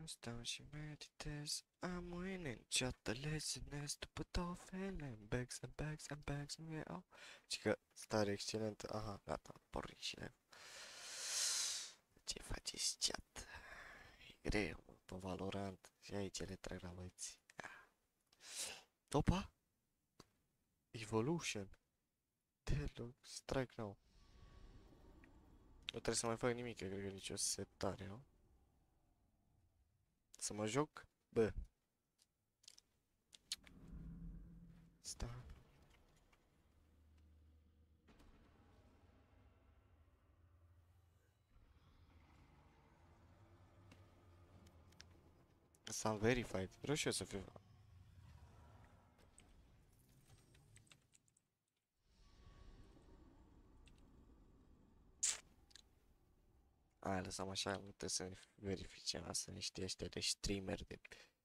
Stau și meditez. I'm winning. Shut the laziness. După două fele. Bags and bags and bags and yeah. Oh. Și că stare excelentă. Aha, gata, porni și live. Ce faceți, chat? E greu, mă, pe Valorant. Și aici le trag la băieți. Opa! Evolution. Deadlock. Strike now. Nu trebuie să mai fac nimic, cred că nicio setare, nu? Să mă joc? Bă. Sta. S-am verified. Vreau și eu să fiu. Aia lăsam așa, nu trebuie să verificăm asta, niște ăștia de streamer de...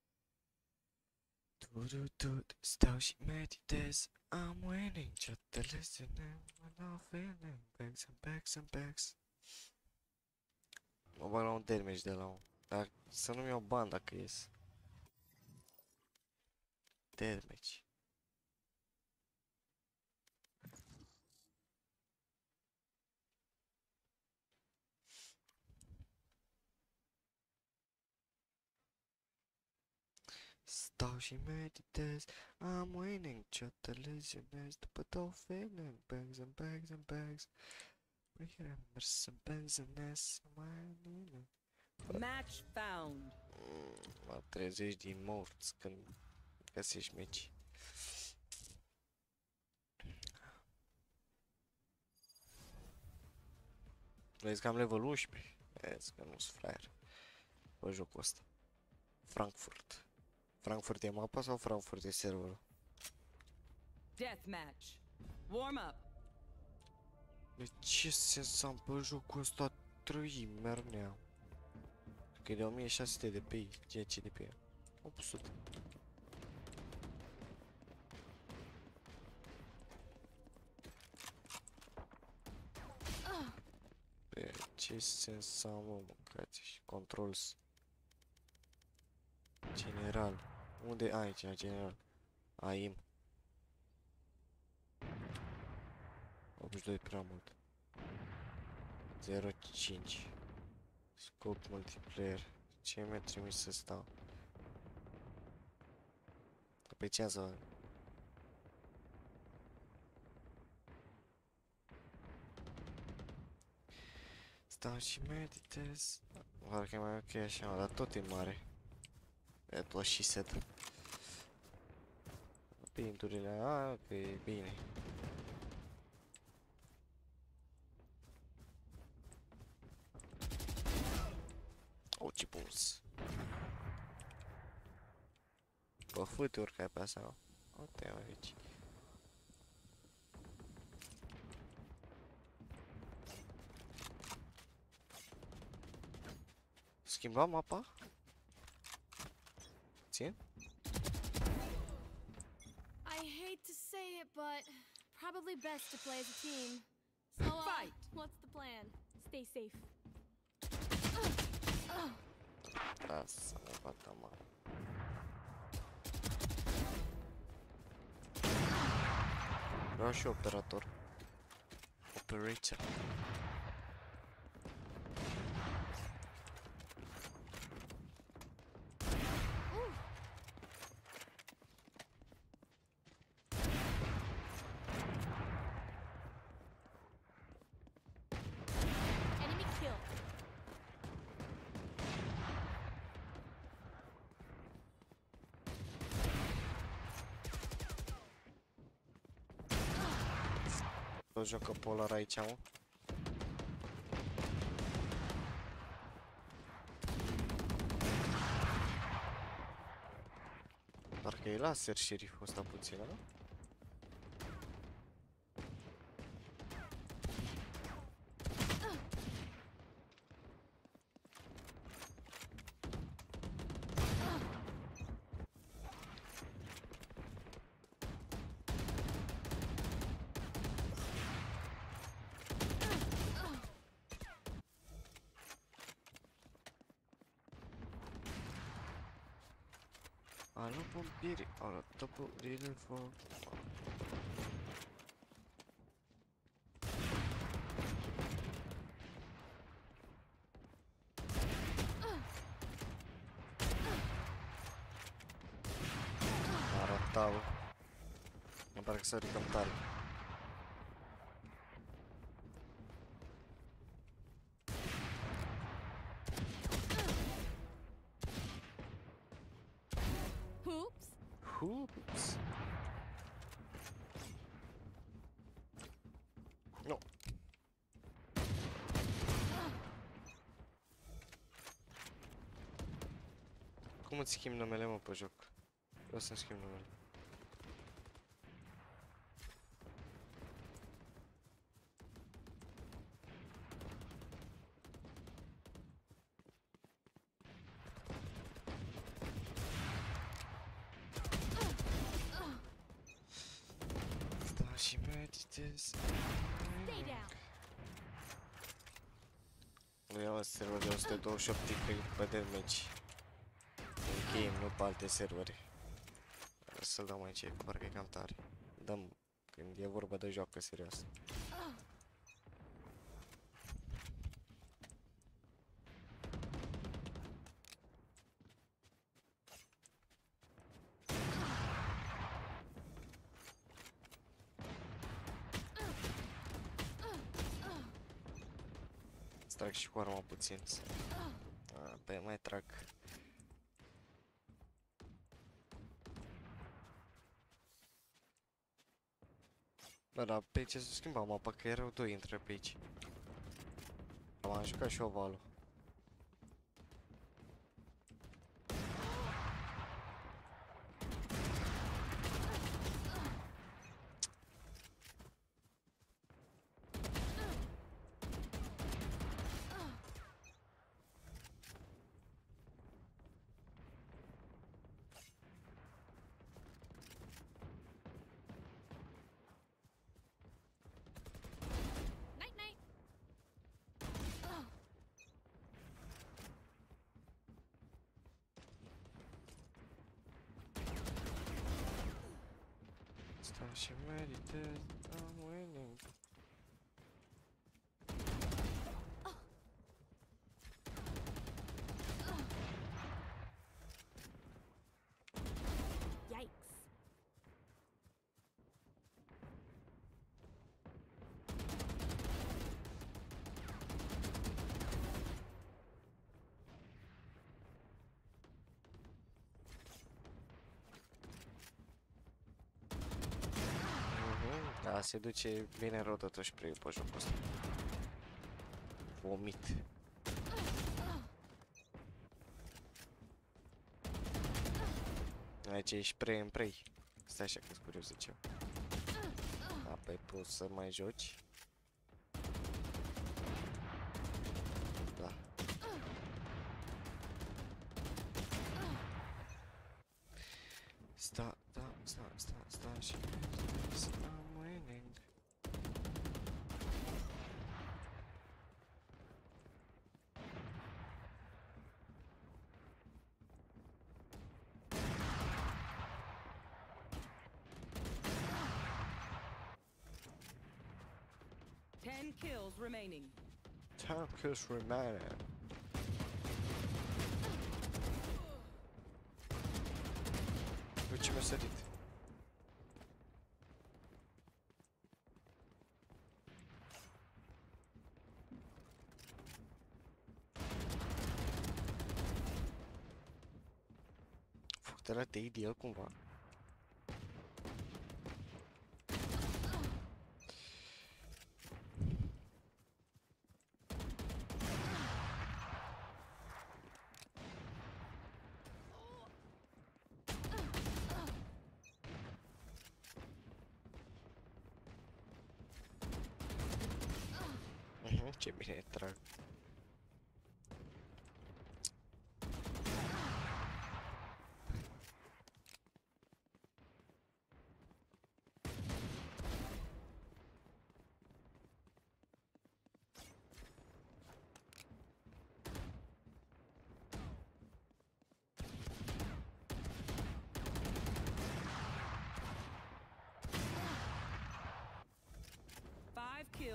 Stau și meditez. I'm winning, ce te lesene, I'm feeling, bags and bags and bags. Mă bag la un damage de la un... Dar să nu-mi iau bani dacă ies. Damage. Stau și meditez. I'm winning, ce te lesionez. După două feeling, bags and bags and bags. Remember some bags and ass. Match found. Mă trezești din morți când găsești meci. Vezi că am level 11. Vezi că nu sunt fraier pe jocul ăsta. Frankfurt. Frankfurt e mapa sau Frankfurt e serverul? Deathmatch. Warm up. De ce sens am pe jocul ăsta 3 mernea? Că e de 1600 de pe 10 de pe 800. Pe ce sens am, mă, mâncați și controls. General. Unde aici, general? AIM. 82 prea mult. 05. Scop multiplayer. Ce mi-a trimis să stau? Pe ce să fac? Stau și meditez. Parcă e mai ok așa, dar tot e mare. E tot și set. Pinturile, ok, e bine. O, ce puls. Bă, fute urcai pe asta, nu? Uite, mă, aici. Schimbam mapa? Țin? I hate to say it, but probably best to play as a team. So, Fight! what's the plan? Stay safe. Da, să mă bată, mă. Vreau și operator. Operator. Enemy kill. Tot joacă Polar aici, mă. Parcă e laser șeriful ăsta puțin, nu? Alo pompieri, arată purile în foc. Arătau. Îmi pare că s-a ridicăm tare. Oops. Hoops. Nu. Cum îți schimbi numele, mă, pe joc? Vreau să-mi schimb numele. Stau și meditez. Stay down. Nu iau server de 128 pe de meci. În game, nu pe alte servere. Să-l dăm aici, că parcă e cam tare. Dăm când e vorba de joacă serioasă. Îți trag și cu arma puțin. Pe mai trag. Bă, dar pe ce să schimbam mapa, că erau doi între pe aici. Am jucat și ovalul. Night night. Stau și meditez, I'm winning. Yikes. Da, se duce bine rău totuși pe jocul ăsta. Vomit. Aici e spray în prey. Stai așa că-s curios de ce. Apoi poți să mai joci. Da. Sta și I'm winning. Ten kills remaining. Time kills remaining. Uite ce mi-a sărit. Fuck, de la de el cumva. Ce bine trag.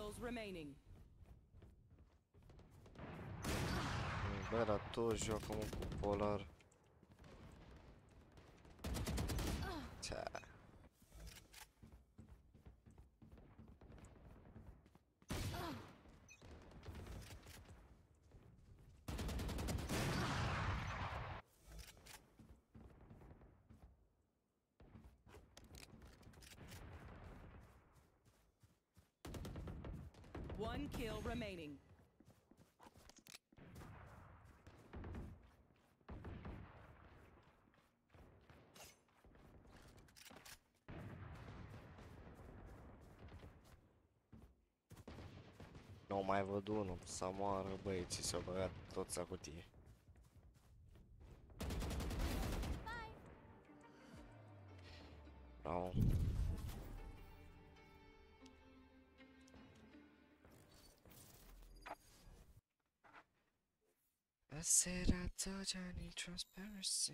kills remaining. Bă, dar toți joacă mă cu polar. Ța. One kill remaining. Nu mai văd unul, să moară băieții, s-au băgat toți la cutie. Bravo. I said I told you I need transparency.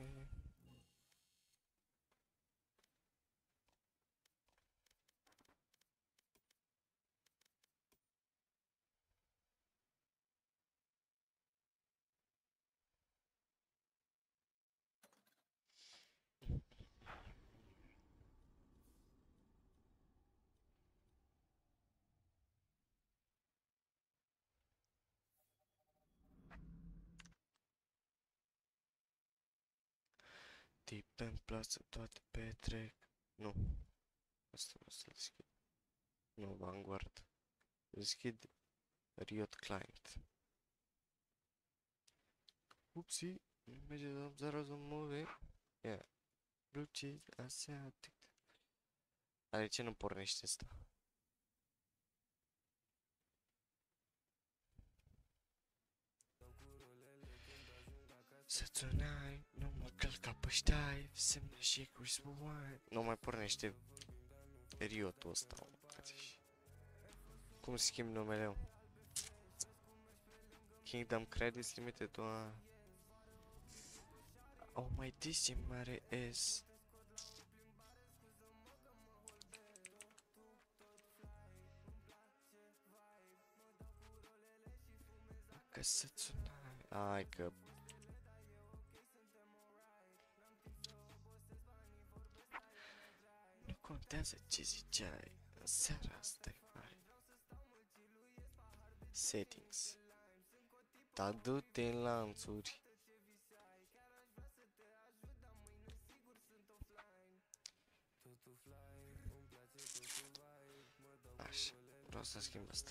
Tip în plasă, toate petrec. Nu. Asta o să deschid. Nu, Vanguard. Deschid Riot Client. Upsi. Merge de 0 să move. Yeah. Blue cheese asiatic. Dar de ce nu pornește asta? Să țunai, nu mă călca pe ștai, semne și cu spuai. Nu mai pornește Riot-ul ăsta, mă, frate. Cum schimb numele meu? Kingdom Credits Limited, doar. Oh, mai DC mare S. Că să țunai. Ai că... Nu contează ce ziceai. În seara asta e mai. Settings. Da, du-te în lanțuri. Așa, vreau să schimb asta.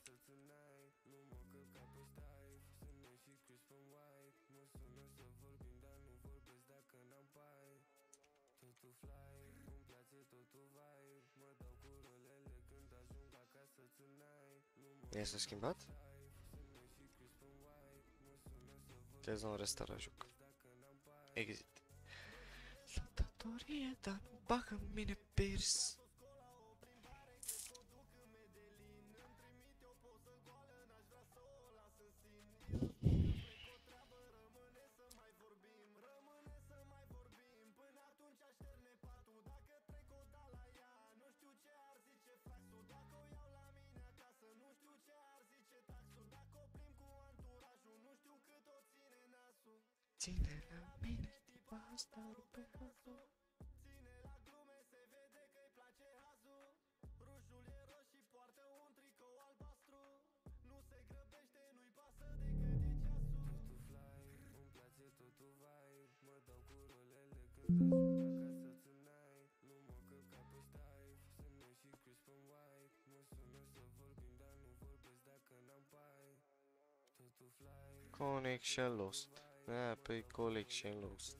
E s-a schimbat? Trebuie să-mi restara joc. Exit. La datorie, dar nu bagă în mine pers. Ține la mine, tipa asta rupe hazul. Connection lost. Ah, pe collection lost.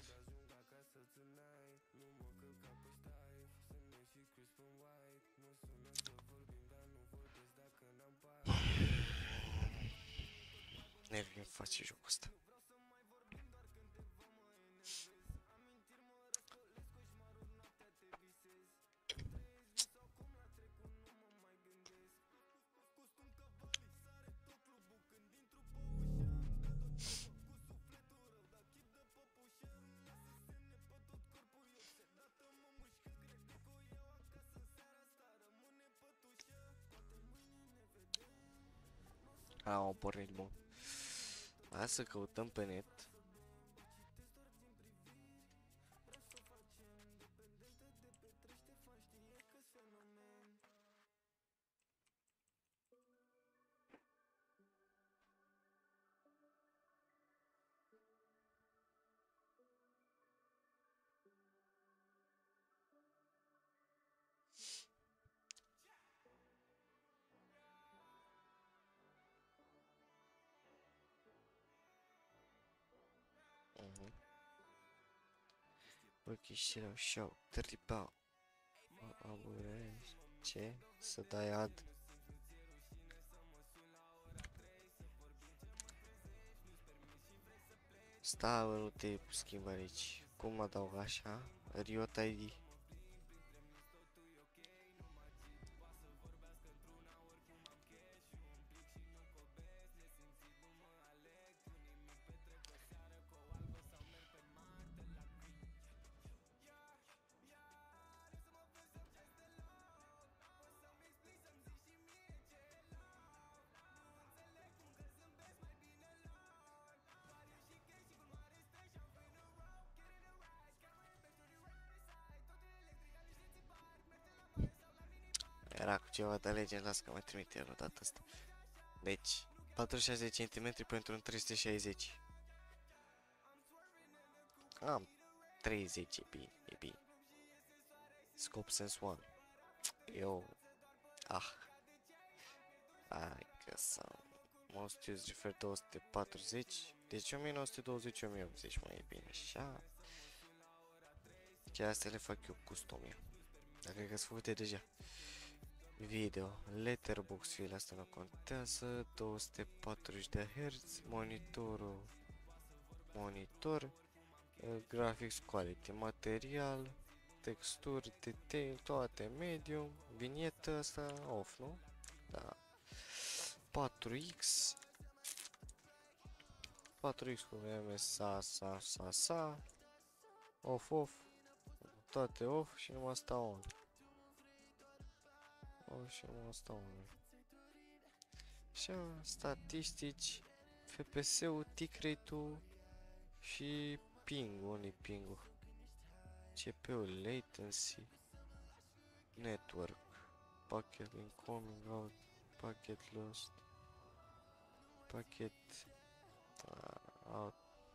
Nervi îmi face jocul ăsta. Am pornit bun. Hai să căutăm pe net. Porque știrea și-au tripau. Mă aburezi. Ce? Să dai ad. Stai, bă, nu te schimbi aici. Cum adaug așa? Riot ID. Era cu ceva de Legend, las că mai trimite el o dată asta. Deci, 46 cm pentru un 360. Am 30, e bine, e bine. Scope Sense 1. Eu... Hai că să... Most used refer 240. Deci 1920, 1080 mai e bine așa. Chiar astea le fac eu custom eu. Dar cred că sunt făcute deja. Video, letterbox file, asta nu contează. 240 de Hz, monitor, graphics quality, material, texturi, detail, toate medium, vinietă asta off, nu? Da. 4x 4x cu sa, off, toate off și numai asta on. Și numai asta on. Așa, statistici, FPS-ul, tick rate-ul și ping-ul, unde ping-ul? CPU-ul, latency, network, packet incoming, out, packet lost, packet out.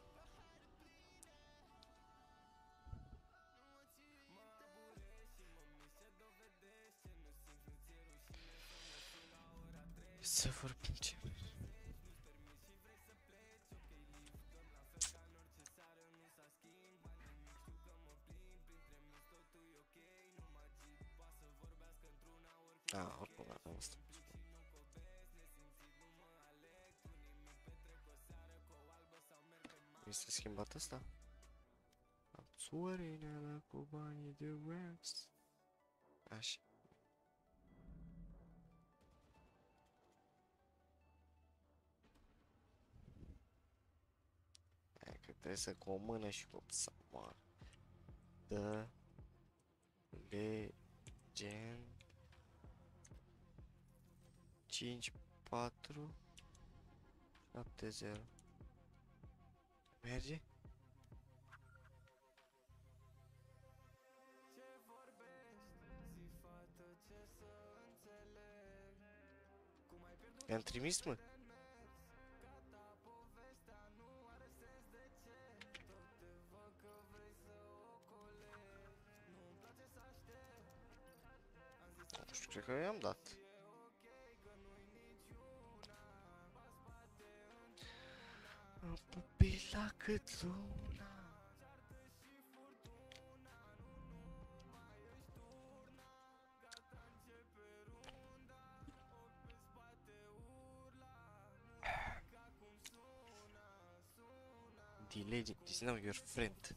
Să vorbim ce... oricum aveam asta. Este schimbat asta? Am soarele cu banii de wax. Așa. Hai că trebuie să cu o mână și cu să moară. The Legend 5470. Merge? I-am trimis, mă? Nu știu, cred că i-am dat. Am pupit la cât luna. The Legend is now your friend.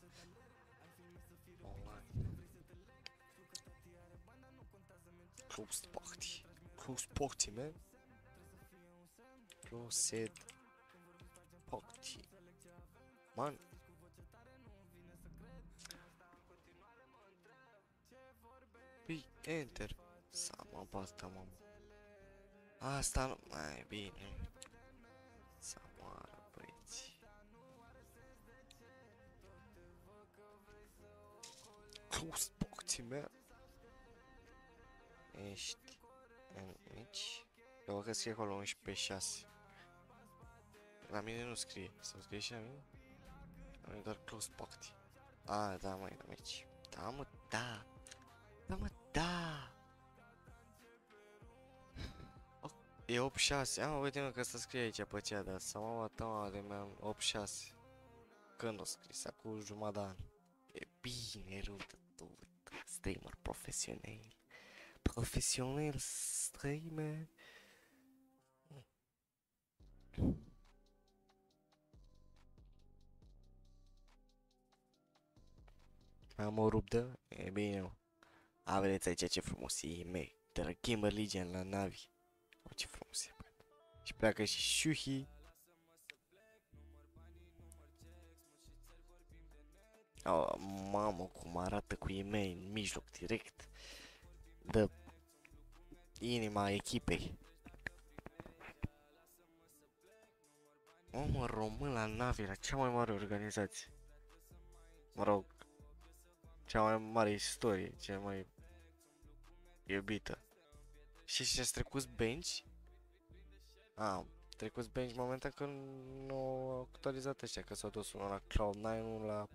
Online. Close party. Close party, man. Closed party. Man. Păi, enter. Să mă basta, mamă. Asta nu mai e bine. close boxing, man. Ești în aici. Eu văd că scrie acolo 11-6. La mine nu scrie. Sau scrie și la mine? La mine doar close boxing. Ah, da, mai aici. Da, mă, da. Da, mă, da. E 8-6. Ah, uite mă că să scrie aici pe cea, dar să mă bată de mea 8-6. Când o scris? Acum jumătate de an. E bine, rută, tu. Streamer profesional. Profesional streamer. Am o ruptă? E bine, mă. A, vedeți aici ce frumos e, mei. De la Gamer Legion la Navi. O, ce frumos e, bă. Și pleacă și Shuhi. Oh, mamă, cum arată cu ei mei în mijloc, direct. Dă inima echipei. Omă, român la Navi, la cea mai mare organizație. Mă rog, cea mai mare istorie, cea mai iubită. Și ce-ați trecut bench? Trecut bench momentan că nu au actualizat ăștia, că s-au dus unul la Cloud9, unul la...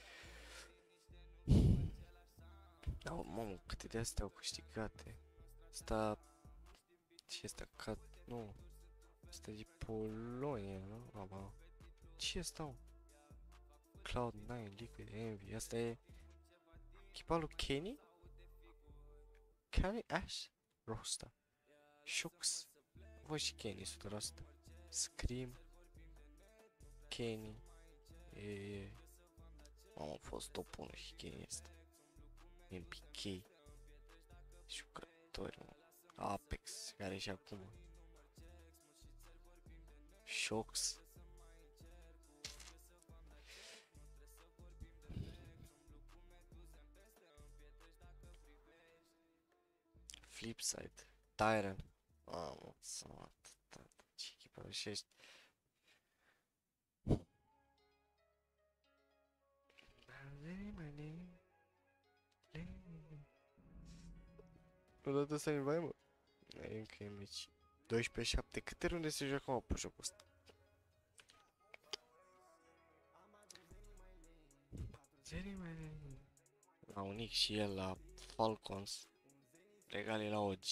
Da, mamă, câte de astea au câștigate. Asta... Ce este? Nu. Asta e Polonia, nu? Aba. Ce este, mă? Cloud9, Liquid Envy. Asta e... echipa lui Kenny? Kenny Ash? Rosta. Shux. Voi și Kenny 100%. Scream. Kenny. Am fost top 1 și Kenny ăsta. MPK. Jucători, mă. Apex, care și acum. Shocks. Flipside. Tyron. Mă, ce echipă rășești. Odată să-i vai, mă. E încă e mici. 12-7. Câte runde se joacă, mă, pe jocul ăsta? La unic și el la Falcons. Regale la OG.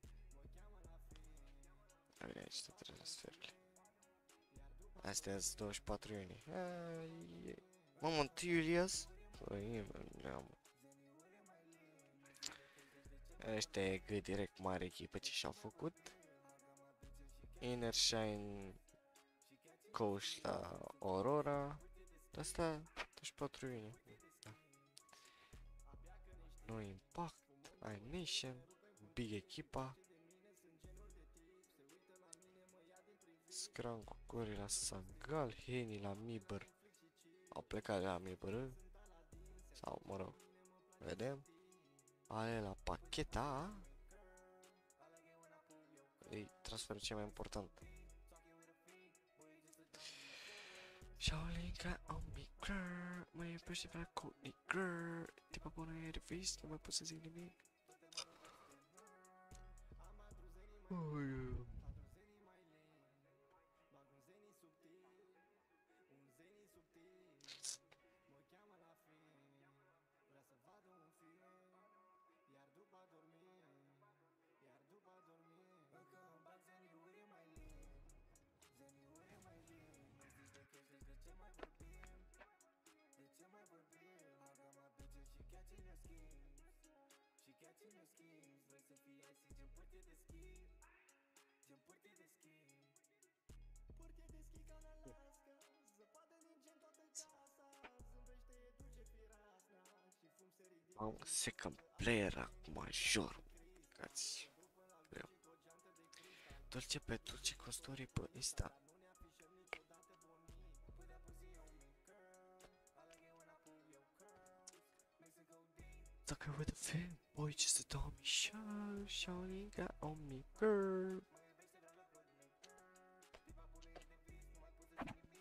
Avem aici toate transferurile. Astea sunt 24 iunie. Mamă, 1 iulie? Păi, neam. Ăștia e gât direct mare echipă ce și-au făcut. Inner Shine coach la Aurora. Asta 24 iunie. Da. No Impact, iNation, Big echipa. Scrum cu Cori la Sangal, Heni la Mibăr. Au plecat de la Mibăr. Sau, mă rog, vedem. Ale la Pacheta. E transferul cel mai important. Shaolinga on me, girl. Mă iubește pe la Courtney, girl. Tipa bună e revist, nu mai pot să zic nimic. Am second player acum, major. Cați. Greu. Dulce pe dulce cu story pe Insta. Sucker with a fan, boy just a dummy show. Shawty got on me, girl.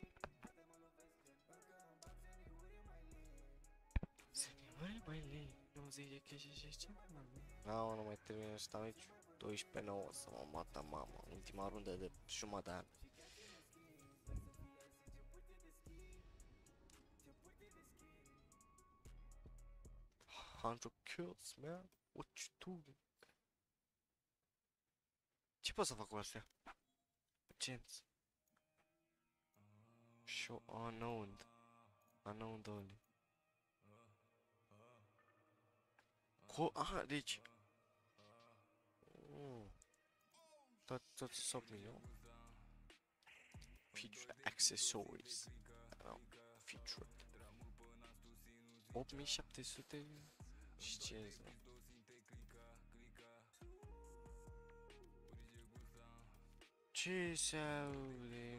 Senhor, my lady. zice că și ce? Nu, nu mai termină să stau aici. 12-9 să mă mata mama. Ultima rundă de jumătate de an. 100 kills, man. What you doing? Ce pot să fac cu astea? Gems. Show unknown. Unknown only. Aha, deci... Tot sub milion. Feature accessories. Featured. 8700 și 50. Ce se aude?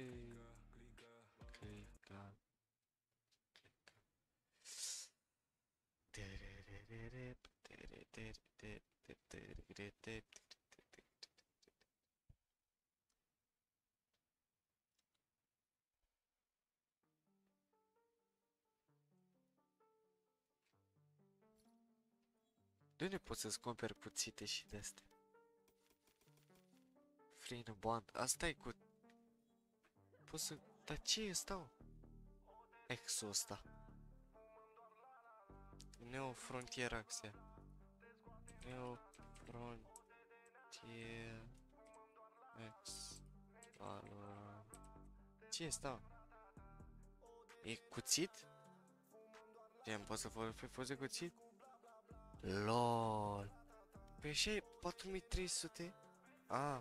Clica. De unde poți să-ți cumperi cuțite și de-astea? Free in a bond. Asta e cu... Poți să... Dar ce e ăsta? Exo ăsta. Neo Frontier Axia. Neo Frontier X Valorant. Ce e ăsta? E cuțit? Gen, poți să folosești cuțit? LOL. Păi așa e 4300? Ah.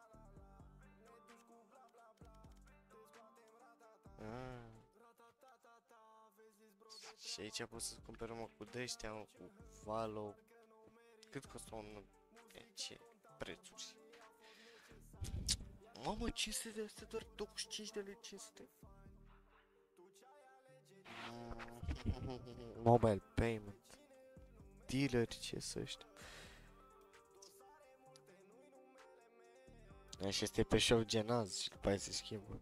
Și aici poți să cumperi mă cu de-ăștia, cu Valo. Cât costă un... Ce prețuri? Mamă, 500 de astea, doar 25 de lei 500? Mobile payment. Dealeri, ce să știu. Și este pe show genaz și după aia se schimbă.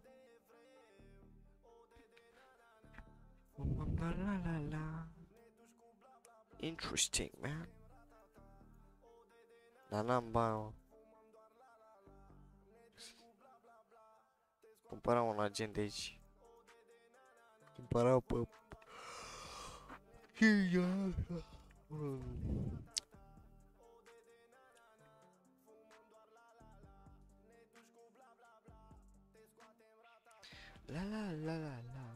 La la la la. Interesting, man. Dar n-am bani. Cumpăram un agent de aici. Cumpăram pe... La la la la la.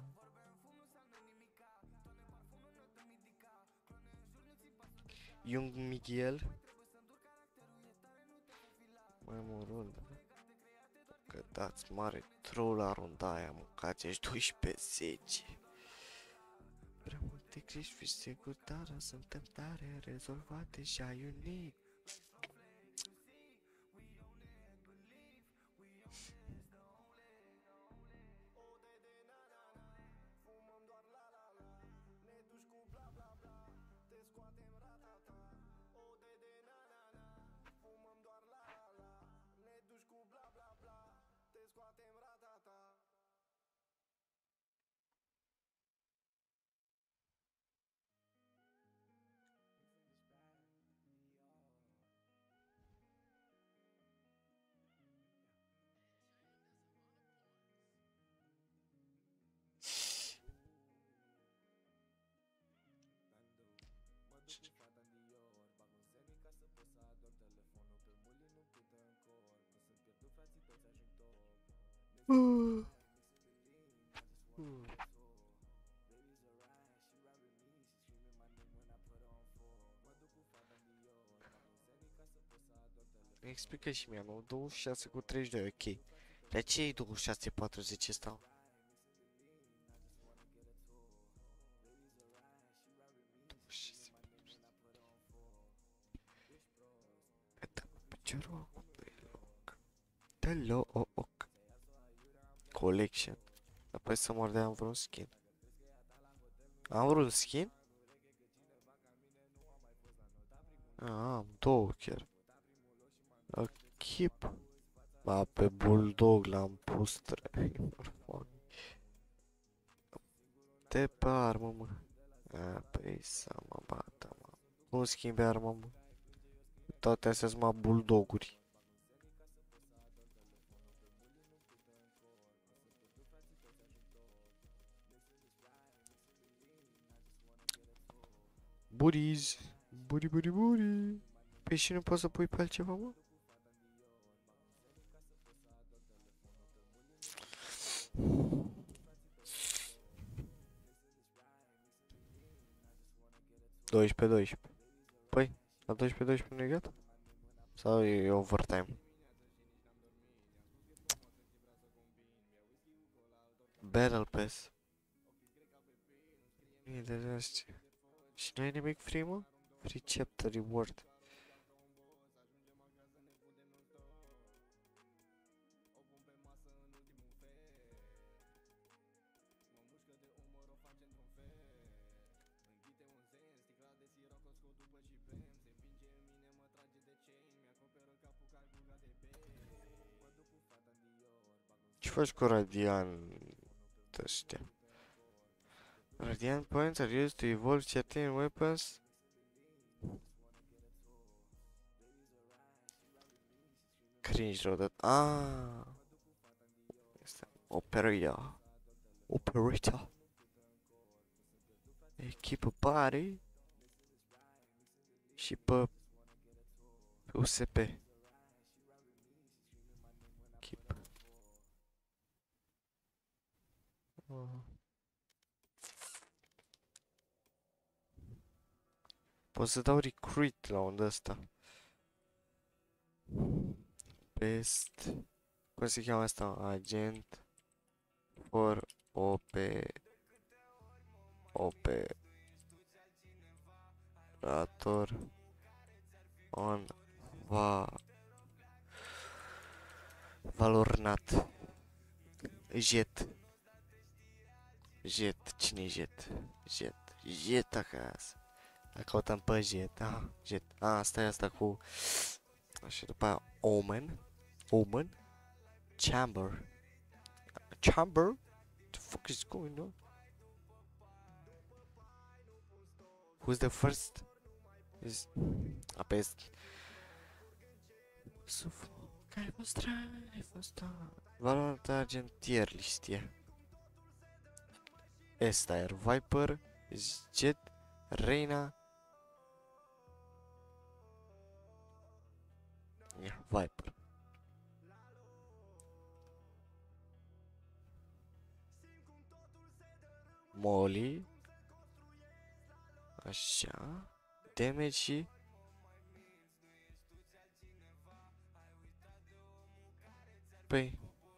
Young Miguel. Mai mă rundă. Că dați mare troll la runda aia, mâncați, ești 12-10. Prea multe crești, fi sigur, dar suntem tare, rezolvate și ai unic. Explică și mie, nu? 26 cu 32, ok. Dar ce e 26 40 ăsta? Deloc. Collection. Apoi să mordeam vreun skin. Am vreun skin? Am două chiar. Chip. Ba, pe Bulldog l-am pus 3. De pe armă, mă. Păi să mă bată, mă. Cum schimbi arma, mă? Toate astea sunt numai bulldoguri. Buriz. Buri. Păi și nu poți să pui pe altceva, mă? Doisprezece. Păi, la 12 nu e gata? Sau e overtime? Battle Pass. E de astea. Și nu e nimic free, mă? Free chapter reward. Ce faci cu Radiant ăștia? Radiant points are used to evolve certain weapons. Cringe rău de... Este Operator. Echipă pare. Și pe USP. Keep. Pot să dau recruit la un ăsta. Best. Cum se cheamă asta? Agent for operator on Valornat. Jet. Cine-i Jet? Jet acasă. La căutăm pe Jet. Jet. Asta e asta cu... Și după aia Omen. Chamber. What the fuck is going on? Who's the first? Is... Apesc. Care a fost Valorant Argent tier listie. Estair, Viper, Jet, Reina. Viper. Molly. Așa. Damage și... Păi...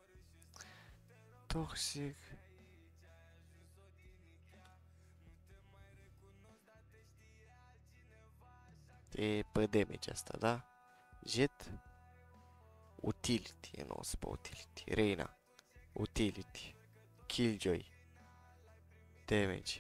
Toxic. E pe damage asta, da? Jet. Utility, nu o să pe utility. Reina. Utility. Killjoy. Damage.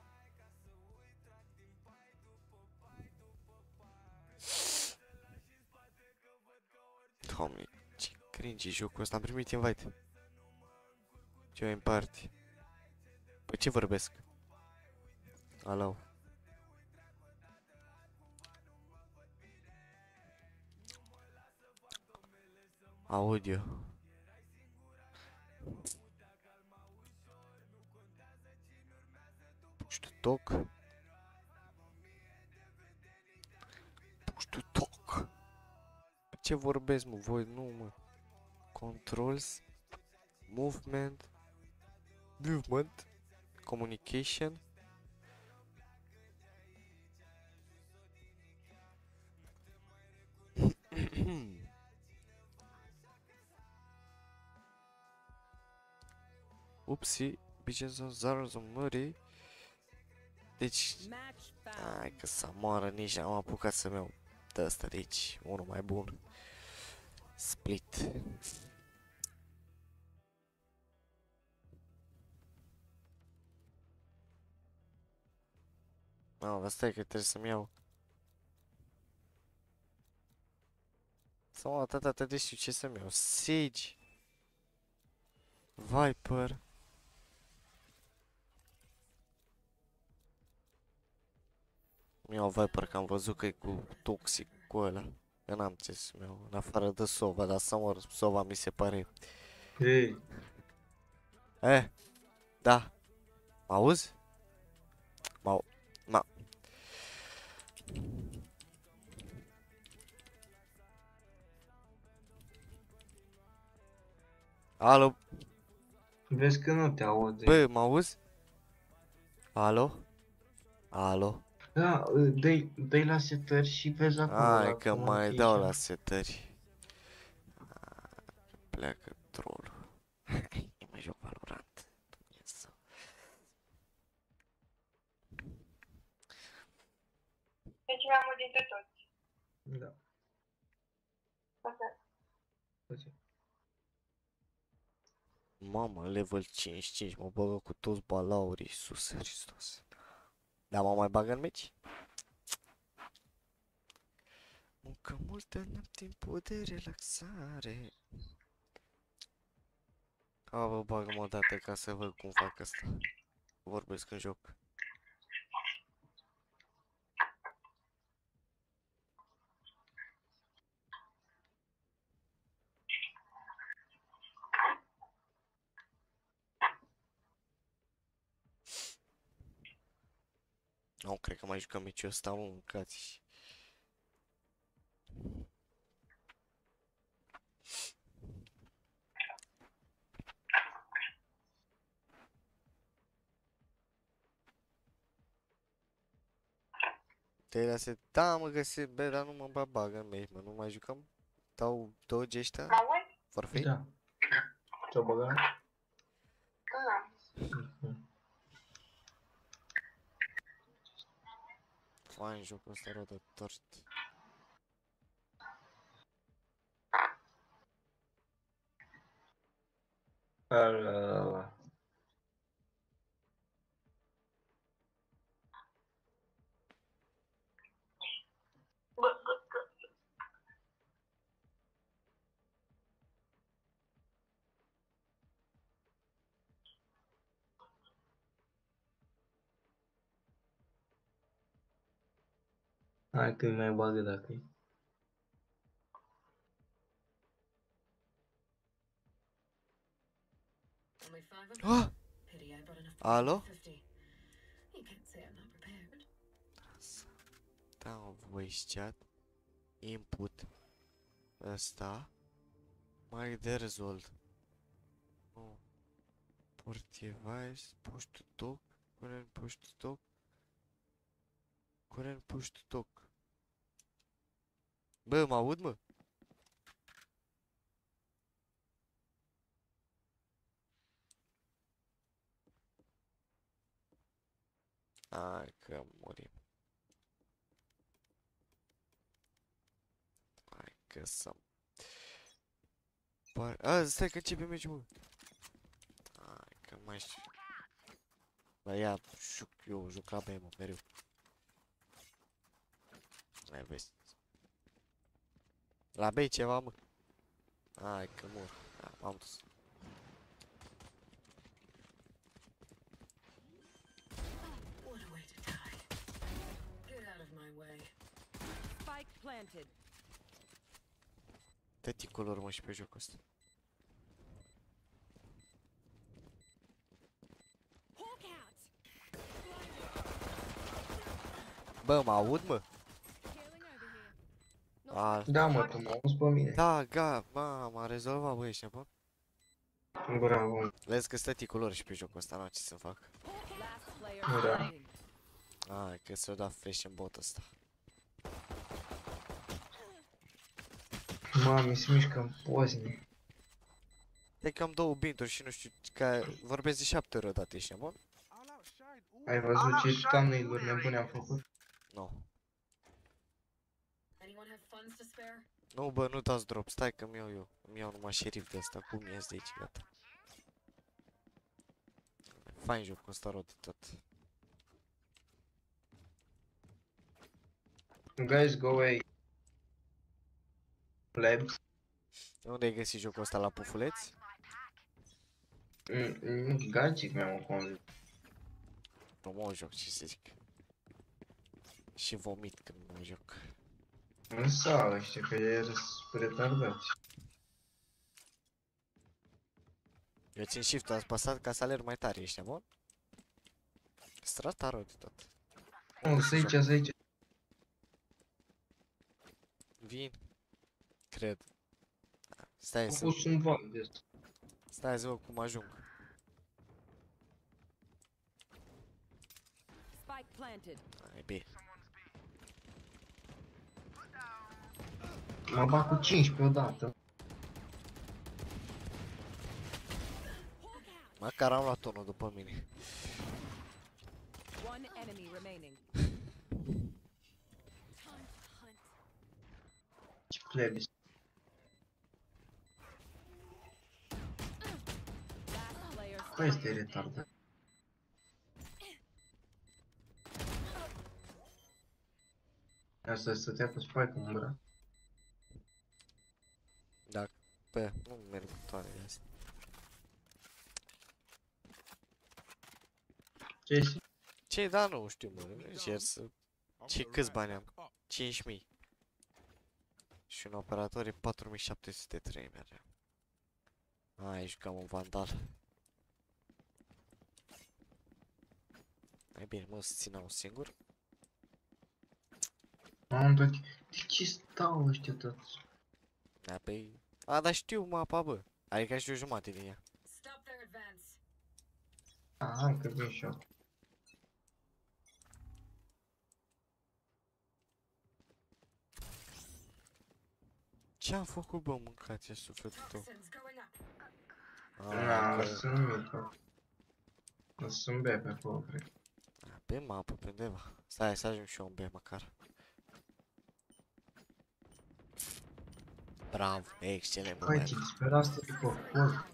Doamne, ce cringe jocul ăsta. Am primit invite. Join party. Păi ce vorbesc? Alo. Audio. Push to talk. Ce vorbesc, mă? Voi nu, mă. Controls. Movement. Communication. Upsi, Bicenzo Zaros Murray. Deci, hai că să moară, nici am apucat să-mi iau de ăsta de aici, unul mai bun. Split. Dar stai că trebuie să-mi iau. Sau atâta de știu ce să-mi iau. Sage. Viper. iau Viper că am văzut că e cu toxic cu ăla. Că n-am ce să-mi iau, în afară de Sova, dar să mor, Sova mi se pare. Hei, Da. Mă auzi? Ma. Alo, vezi că nu te aude. bă, mă auzi? Alo? Alo? Da, dă-i la setări și vezi acolo Hai la că mai dau communication. la setări. Pleacă trollul. Nu mai joc Valorant. Yes. Deci mai mult dintre toți. Da. Asta. Uite. Mamă, level 55, mă bagă cu toți balaurii, Iisus Hristos. Dar mă mai bagă în meci? Muncă multă, n-am timpul de relaxare. Vă bagă o dată ca să văd cum fac asta. Vorbesc în joc. Nu, cred că mai jucăm meciul ăsta, mă, mâncați. Te lase, da, mă găsesc, bă, dar nu mă bagă în meci, mă, nu mai jucăm? Dau 2 ăștia, Mă auzi? forfeit? Da. Ți-o băgat? Da. Fain jocul ăsta rău de tort. Ala. Hai că-i mai bagă dacă e. Only five of Ah! them. Pity I brought enough to Alo? buy 50. You can't say I'm not prepared. Da, voice chat, input, ăsta, mai de resolve. Oh. Port device, push to talk, current push to talk, current push to talk. Bă, mă aud, mă? Hai că murim. Hai că să... Stai că începe meciul, mă. Hai că mai știu. Dar ia, eu joc la B, mă, mereu. Hai, vezi. La B ceva, mă. Hai că mor. M-am dus. What a way to die. Get out of my way. Spike planted. Dă-ti color, mă, și pe jocul ăsta. Hawk out! Bă, mă aud, mă? Healing over here. Not A, Da, mă, tu mă auzi pe mine. da, m-a rezolvat, bă, ești nebun? Bravo. Vezi că stă ticulor și pe jocul ăsta, n-am ce să fac. Last player Da. standing. Hai că s-o da fresh în bot ăsta. Mami, se mișcă în pozne. E că am două binturi și nu știu, că vorbesc de 7 ori odată, ești nebun? Ai văzut ce thumbnail-uri nebune am făcut? Nu. Anyone have funds to spare? Nu, bă, nu dați drop, stai că-mi iau eu. Îmi iau numai șerif de ăsta, cum ies de aici, gata. Fain jocul ăsta rău de tot. Guys, go away. Plebs. Unde ai găsit jocul ăsta, la pufuleți? Gagic mi-am convins. Frumos joc, ce să zic. Și vomit când mă joc. În sală, știi că ei sunt retardați. Eu țin shift-ul apăsat ca să alerg mai tare, ești bun? Strata rău de tot. Nu, să aici, să aici. Vin. Cred. Stai Am să... pus un val de asta. Stai să văd cum ajung. Spike planted. Ai bine. Mă bag cu 15 odată. Măcar am luat unul după mine. One enemy remaining. Time to hunt. Ce plebis. Last player Păi standing. este retardat. Asta stătea cu spike în bra. Da, pe, nu merg cu toate astea. Ce-i? Ce, da, nu știu, mă, încerc să... Ce, câți bani am? 5.000. Și un operator e 4.703 mereu. Ai, jucam un vandal. Mai bine, mă, să țin un singur. Am tot... De ce stau ăștia toți? Da, păi... A, dar știu mapa, bă. Adică știu jumate din ea. Stop their advance. Aha, că vin și eu. Ce-am făcut, bă, mâncați-a sufletul tău? Toxins going up. Na, că... sunt mică. Sunt B pe acolo, cred. Pe mapă, pe undeva. Stai, să ajung și eu în B, măcar. Bravo, excelent, bă, Hai, băiat. ce disper asta de popor.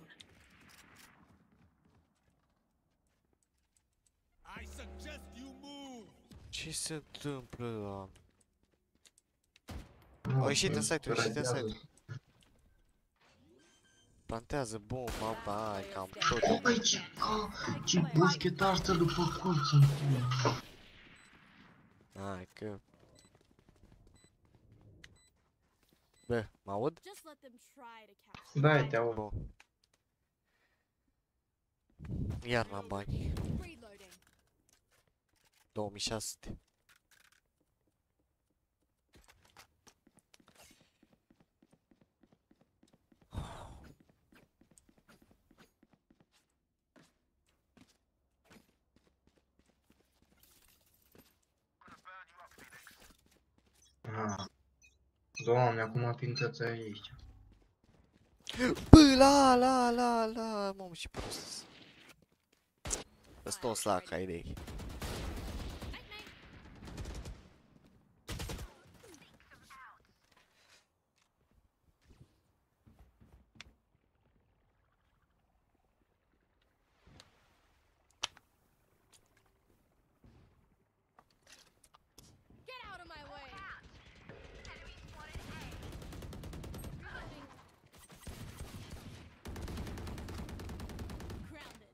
Ce se întâmplă, doamne? Au ieșit în site, au ieșit în site. Plantează bomba, hai, cam tot. Băi, ce buschetar stă după colț în pula. Hai, că... Bă, mă aud? Just let them try to catch. Da, te aud. Bun. Iar n-am bani. Reloading. 2600. Ah. Doamne, acum pintați aici. Bă, la, mamă, și prost. Îți tot slac, ai idei. Get out of my way. Grounded.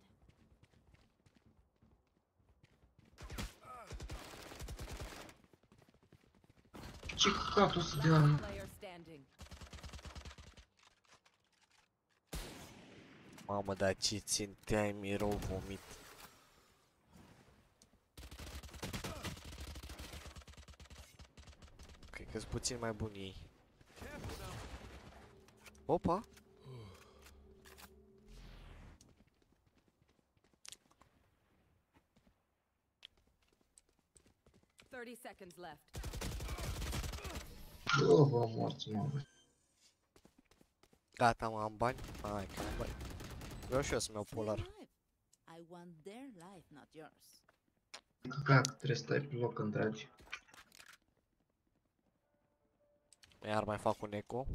Ce căcatul ăsta de Last armă? player standing. Mamă, dar ce ținteai mirou vomit. Cred că-s puțin mai buni ei. Opa! Thirty seconds left. Bă, vă morți, mamă. Gata, mă, am bani. Hai, că am bani. Vreau și eu să-mi iau polar. I want their life, not yours. Căcat, trebuie să stai pe loc când tragi. Iar mai fac un eco.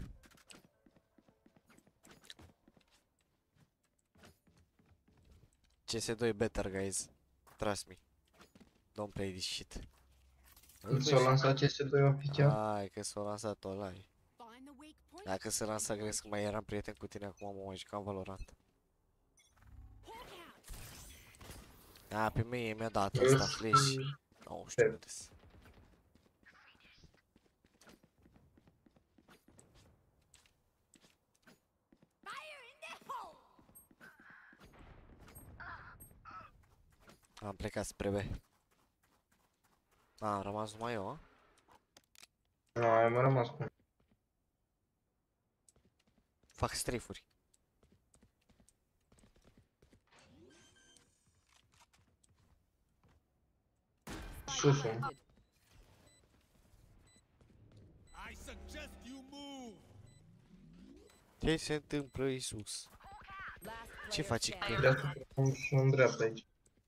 CS2 better, guys. Trust me. Don't play this shit. Când s-a lansat CS2 oficial? Hai, că s-a lansat online. Find the weak point. Dacă se lansa, crezi că mai eram prieten cu tine acum, mă jucam Valorant. A, pe mine mi-a dat asta flash. Nu știu unde-s. Am plecat spre B. Am rămas numai eu, a? Nu, am rămas cu... Fac strafe-uri. Susul. Planted. Ce se întâmplă, Iisus? Last Ce player faci, standing. Vrea să pun și în dreapta aici.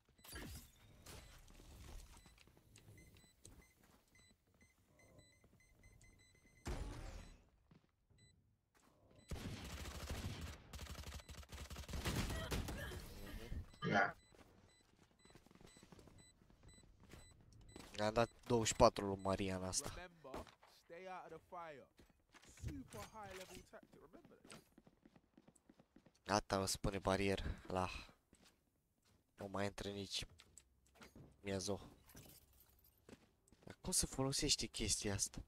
Da. I-am dat 24 lui Maria în asta. Remember, stay out of the fire. Super high level tactic, remember that? Gata, o spune barier la... Nu mai intră nici... Miazo. Dar cum se folosește chestia asta?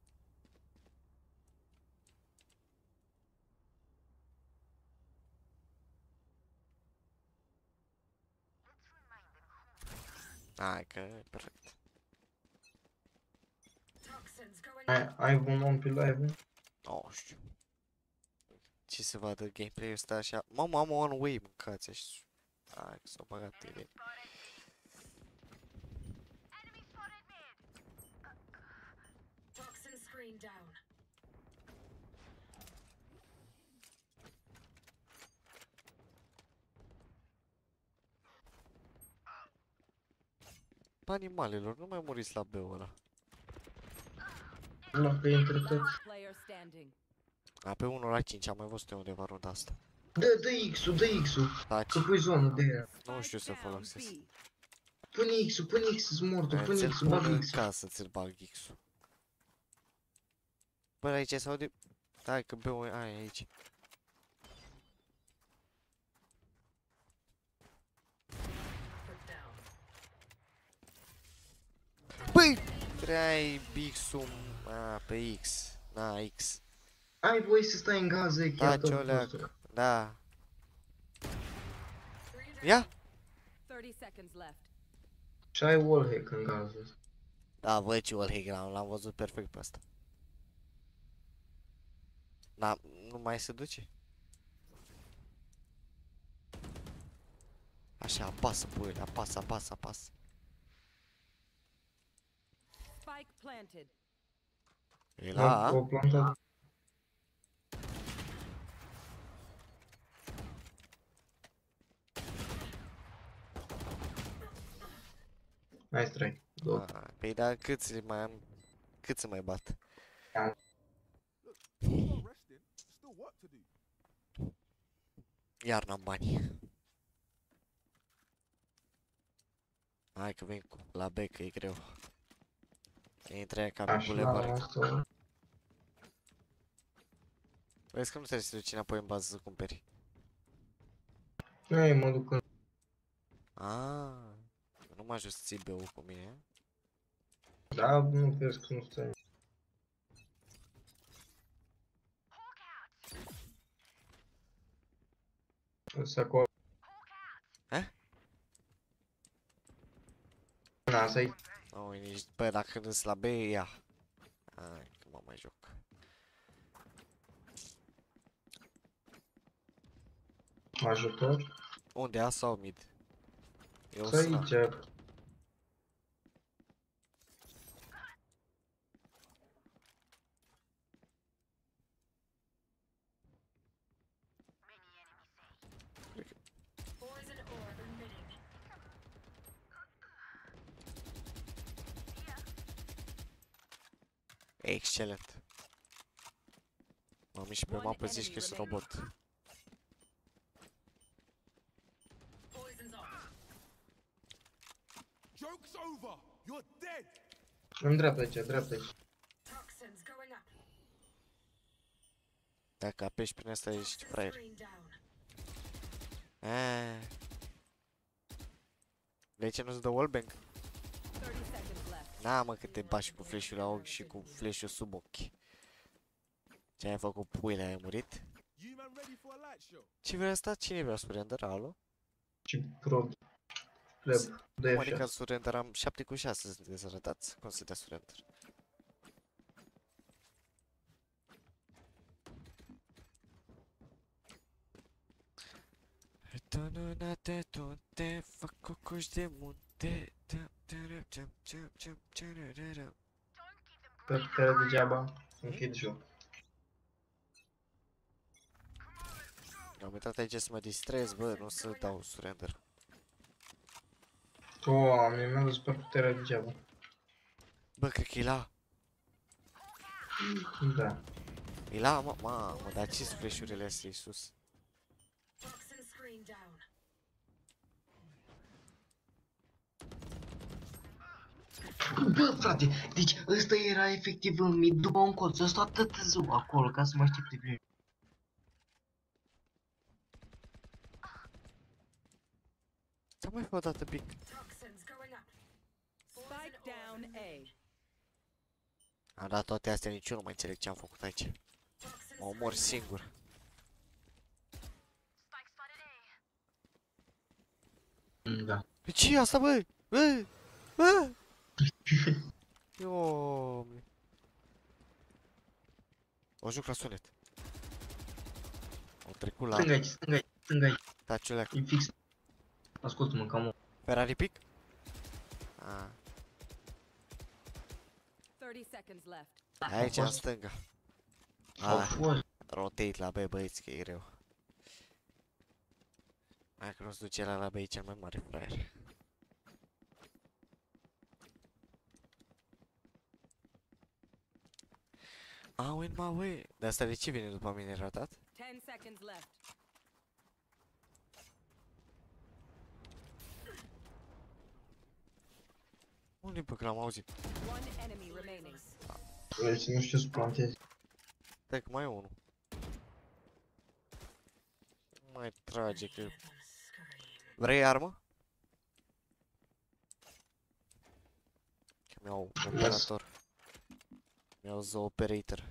Hai că e perfect. Toxins going up. Ai un om pe live? Nu știu. Ce se vadă gameplay-ul ăsta așa? Mamă, am one way, mâncați așa. Hai că s-au băgat TV. Toxin screen down. Bă, animalelor, nu mai muriți la B-ul ăla. Nu, pe între toți. Last player standing. A, pe 1 la 5 am mai văzut eu undeva runda asta. Dă X-ul, dă X-ul. Taci, Că pui zonă de aia. nu știu să Spike down, folosesc. B. Pune X-ul, pune X-ul, mortul, pune Ți-l X-ul, pun bag în X-ul. casă, ți-l bag X-ul. Bă, aici se aude... Hai că B-ul e aici. Put down. Băi! Treai X-ul... A, pe X. Na, X. Ai voie să stai în gază, chiar Taci, tot oleac. postul. Da. Three down. Ia! 30 seconds left. Și ai wallhack în gazul ăsta. Da, văd ce wallhack l-am văzut perfect pe asta. Da, nu mai se duce? Așa, apasă, puiule, apasă, apasă, apasă. Spike planted. E la A? O plantat. Nice try. Două. Păi da, cât să mai bat? Still not resting. Still work to do. Iar n-am bani. Hai că vin la B, că e greu. Intră aia ca pe Așa, bulevard. asta. Vezi că nu trebuie să te duci înapoi în bază să cumperi. Nu, mă duc în... Aaa, nu mă ajut să ții B-ul cu mine. Da, nu vezi că nu stai. Însă acolo... Na, să-i... Nu, nici, bă, dacă nu la B, ia. Hai, că mă mai joc. Ajutor. Unde, A sau mid? Eu Să sunt aici. Poison orb emitting. excelent. Mă mișc pe One mapă, zici enemy că sunt remaining. robot. Poison's off. Joke's over. You're dead. În dreapta aici, dreapta aici. Toxins going up. Dacă apeși prin asta ești Toxin fraier. screen down. Aaaa. De ce nu-ți dă wallbang? 30 seconds left. Na, mă, că te bași cu flash-ul la ochi și cu flash-ul sub ochi. Ce ai făcut, puile, ai murit? You man ready for a light show? Ce vrea asta? Cine vrea să render? Alo? Ce pro. Club, 2 Cum adică F6. surrender? Am 7 cu 6 sunteți arătați. Cum să dea surrender? Retonate toate, fac cocoși de munte. Pe putere degeaba, închid joc. Am uitat aici să mă distrez, bă, nu să dau surrender. Doamne, mi-a dus pe putere degeaba. Bă, cred că e la. Da. E la, mamă, dar ce-s flash-urile astea sus? Toxin screen down. Bă, frate, deci ăsta era efectiv în mid după un colț, ăsta atât zău acolo ca să mă aștepte pe mine. Ți-am mai făcut o dată pic. Toxins going up. Spike down A. Am dat toate astea, nici eu nu mai înțeleg ce am făcut aici. Toxin Mă omor singur. Da. Pe ce e asta, bă? Bă! Bă! Ioome. O joc la sunet. Au trecut la Stânga aici, stânga aici, stânga aici. taciulea. E fix. Ascultă-mă, cam o. Ferrari pic? Ah, 30 seconds left. aici în stânga. Au Ah, fost. rotate la B, băieți, că e greu. Hai că nu se duce la B, e cel mai mare fraier. Au in my way. De asta de ce vine după mine ratat? 10 seconds left. Unde bă, că l-am auzit? One enemy remaining. Deci nu știu să plantez. Stai că mai e unul. Mai trage că... Vrei armă? Că mi-au operator. Mi-au zoo operator.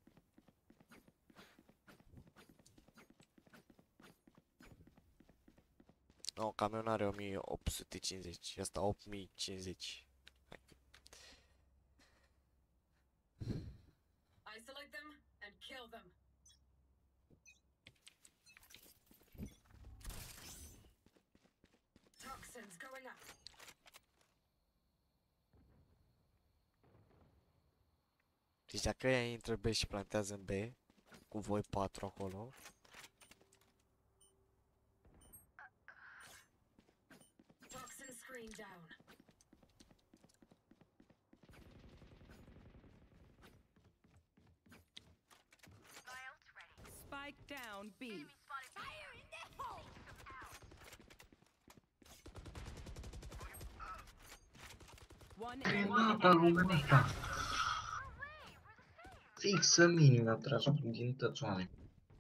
No, camionul are 1850, asta 8050. Isolate them and kill them. Toxins going up. Deci dacă ea intră B și plantează în B, cu voi 4 acolo, Toxin screen down. Spike down B. One enemy Grenada românească. Fix în mine mi-a tras din toți oameni.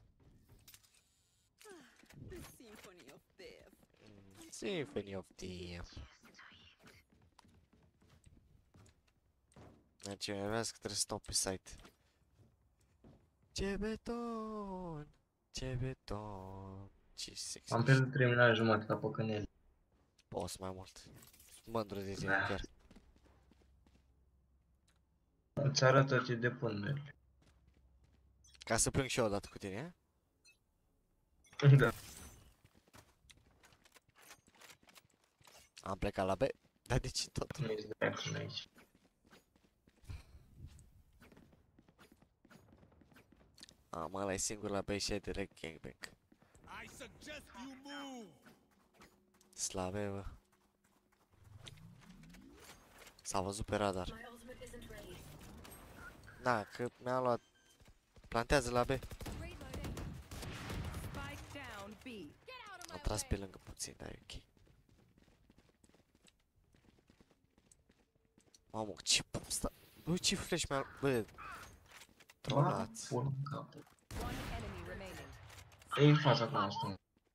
The Symphony of Death. Symphony of Death. Deci vreau că trebuie să stau pe site. Ce beton, ce beton, ce sexy. Am pierdut 3 minute jumătate la păcănele. Poți mai mult. Sunt mândru de tine Da. chiar. Îți arătă ce de până. Ca să plâng și eu odată cu tine, Da. am plecat la B. Dar de ce tot? Nu ești drept până aici. Am ăla e singur la B și e direct gangbang. I suggest you move. Slave, bă. S-a văzut pe radar. My ultimate isn't ready. Da, că mi-a luat. Plantează la B. Reloading. Spike down B. Am tras pe lângă puțin, dar e ok. Mamă, ce sta... Bă, ce flash mi-a... Bă, trolați. Pun în capul. One enemy remaining. E în fața acum asta.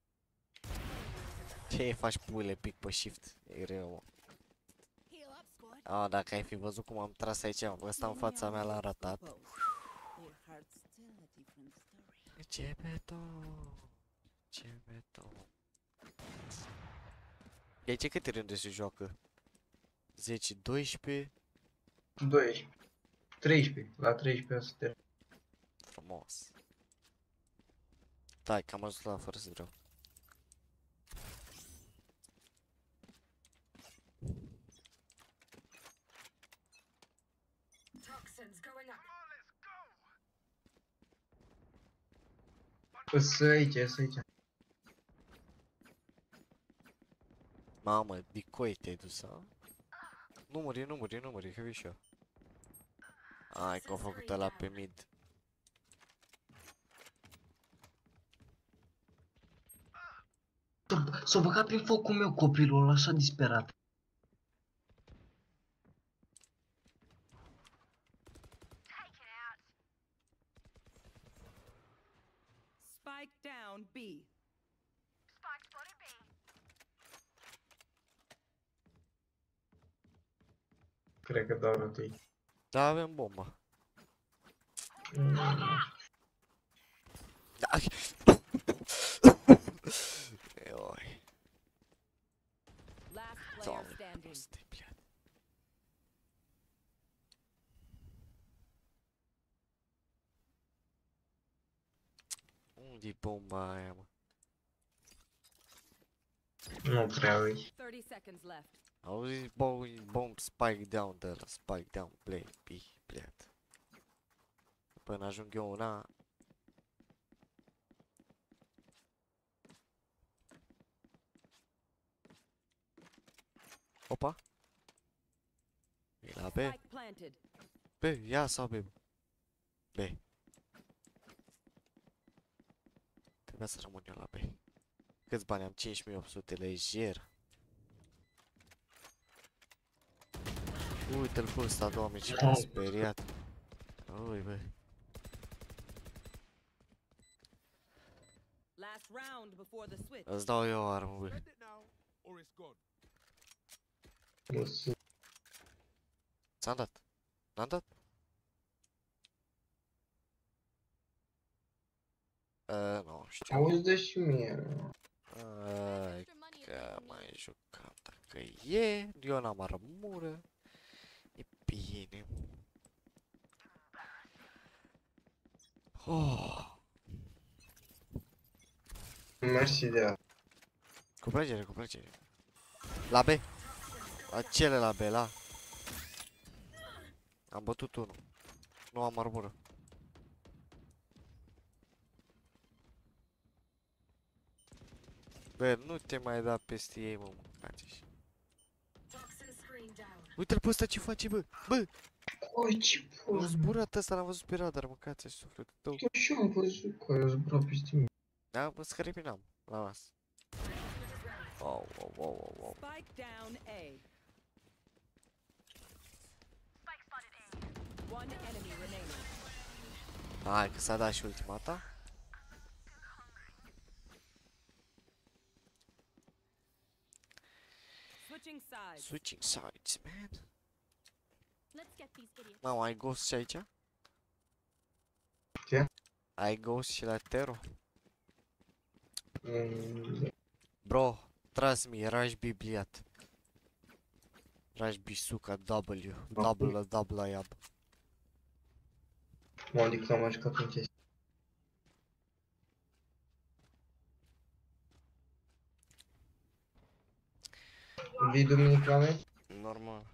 Ce faci puile pic pe shift? E greu, mă. Heal up, squad. A, dacă ai fi văzut cum am tras aici, ăsta în fața mea l-a ratat. Their heart's still a different story. Ce beton, ce beton. E aici câte rânduri se joacă? 10, 12? 12. 13. La 13 o să te... Frumos. Da, că am ajuns la fără să vreau. Toxins going up. Să aici, să aici. Mamă, dicoi te-ai dus, a? Numări, că vii și eu. Ai, că au făcut ăla pe mid. S-a băgat prin focul meu copilul ăla așa disperat. Spike down B. Cred că dau rătui. Da, avem bomba. Da. Oi. Last player Doamne, standing. proste, блядь. Unde-i bomba aia, mă? Nu prea îi. 30 seconds left. Auzi, bomb spike down de la spike down, baby, блядь. Până ajung eu una. Opa. E la B. Spike planted. B, ia sau B. B. Trebuia să rămân eu la B. Câți bani am? 5800 lejer. Uite-l pe ăsta, doamne, ce m-a speriat. Ui, bă. Last round before the switch. Îți dau eu o armă, bă. Spend it now, or it's gone. Ți-am dat. N-am dat? Nu știu. Auzi, dă și mie. Ai, Extra money is că making me mai jucam. Dacă e, eu n-am armură. E bine. Oh, Mersi de a. cu plăcere, cu plăcere. La B. La cele la B, la. Am bătut unul. Nu am armură. Bă, nu te mai da peste ei, mă, mâncați. Toxin screen down. Uite-l pe ăsta ce face, bă! Bă! Oi, ce A bun. zburat ăsta, l-am văzut pe radar, mâncați și sufletul tău. Eu și am văzut că a zburat peste mine. Da, mă scăripinam. La las. Wow, wow, wow, wow, wow. Spike down A. One enemy remaining. Hai, că s-a dat și ultima ta. Switching sides. Switching sides, man. Let's get these idiots. Mamă, ai ghost și aici? Ce? Ai ghost și la Tero? Mm, Bro, trust me, Raj Bibliat. Raj Bisuka W. Double iab. mă adică am jucat în chestia. Vii duminică la mine? Normal.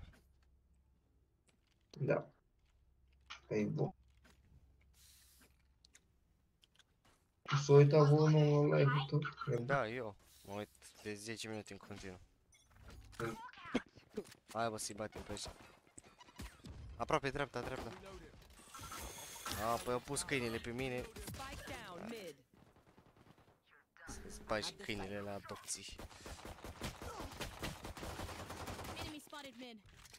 Da. E bun. S-a uitat unul la live-ul tău? Da, eu. Mă uit de 10 minute în continuu. Hai bă, să-i batem pe ăștia. Aproape, dreapta, dreapta. A, păi au pus câinele pe mine. Spike down mid. Să bagi câinele la adopții. Enemy spotted mid.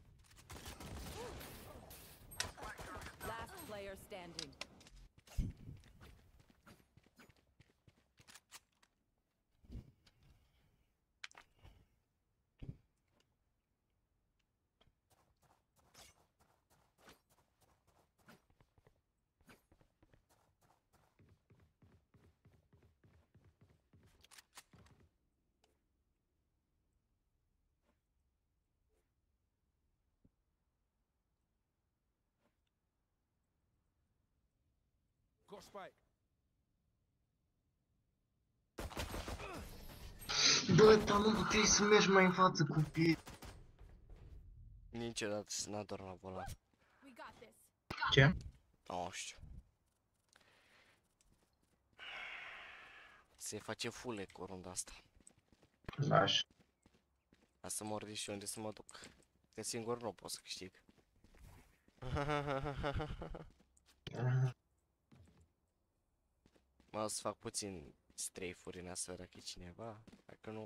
Last player standing. spike. Bă, dar nu trebuie să mergi mai în față cu pie. Niciodată să n-a dormit la volan. We got this. Ce? Nu știu. Se face full cu runda asta. Lași. A să mor de și unde să mă duc. Că singur nu pot să câștig. Mă o să fac puțin strafe-uri în asta dacă e cineva. Dacă nu...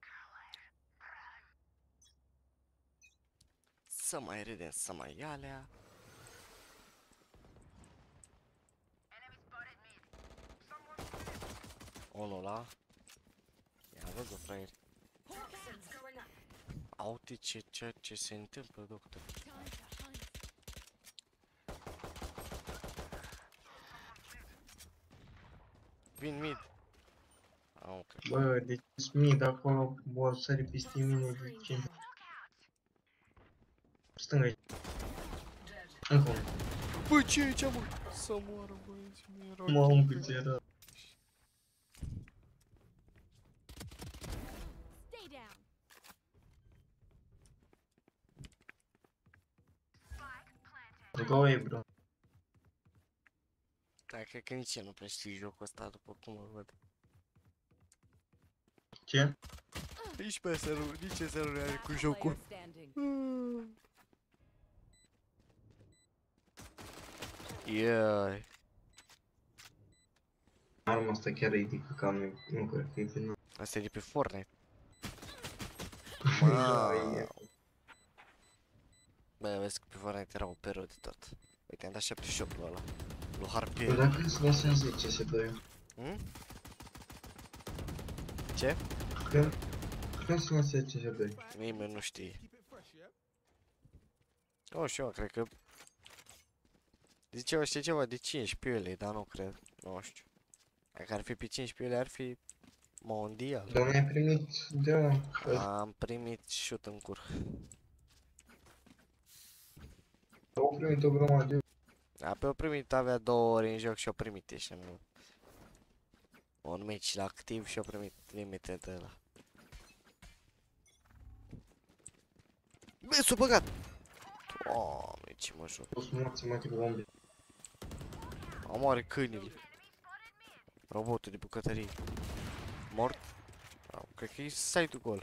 Să mai râdem, să mai ialea. Unul la... Ia văzut, fraier. Toxins going up. Aute ce se întâmplă, doctor. Time to hunt. Vin mid. Au, ok. Bă, deci Smith acolo o sări peste mine de ce? Stânga aici. Încă unul. Bă, ce e aici, mă? Să moară, băieți, mi-era Mamă, cât era. Stay down. Încă o e, bro. Da, cred că nici el nu prea știi jocul ăsta, după cum îl văd. Ce? Nici pe să nu, nici să nu are cu Last jocul. player standing. Iai. Arma asta chiar ridică cam, nu cred că e final. Asta e de pe Fortnite. Da, e. Bă, vezi că pe Fortnite era o peră de tot. Uite, am dat 78 lui ăla. Lui Bă, Harpier. dacă îți lăsăm 10 se dă. Ce? Când să lăsăm 10 se dă? Nimeni nu știe. Keep it fresh, yeah? O, și eu cred că... Ziceau ăștia ceva de 15 lei, dar nu cred. Nu știu. Dacă ar fi pe 15 lei, ar fi mondial. Dar n-ai primit de ăla. Am primit șut în cur. Au primit o grămadă de... Apoi au primit, avea 2 ore în joc și au primit ăștia, nu. Un meci la activ și au primit limited ăla. Bă, s-a băgat! Doamne, ce mă joc. O să morți mai cu bombe. Omoare câinile. Robotul de bucătărie. Mort? Au, cred că e site-ul gol.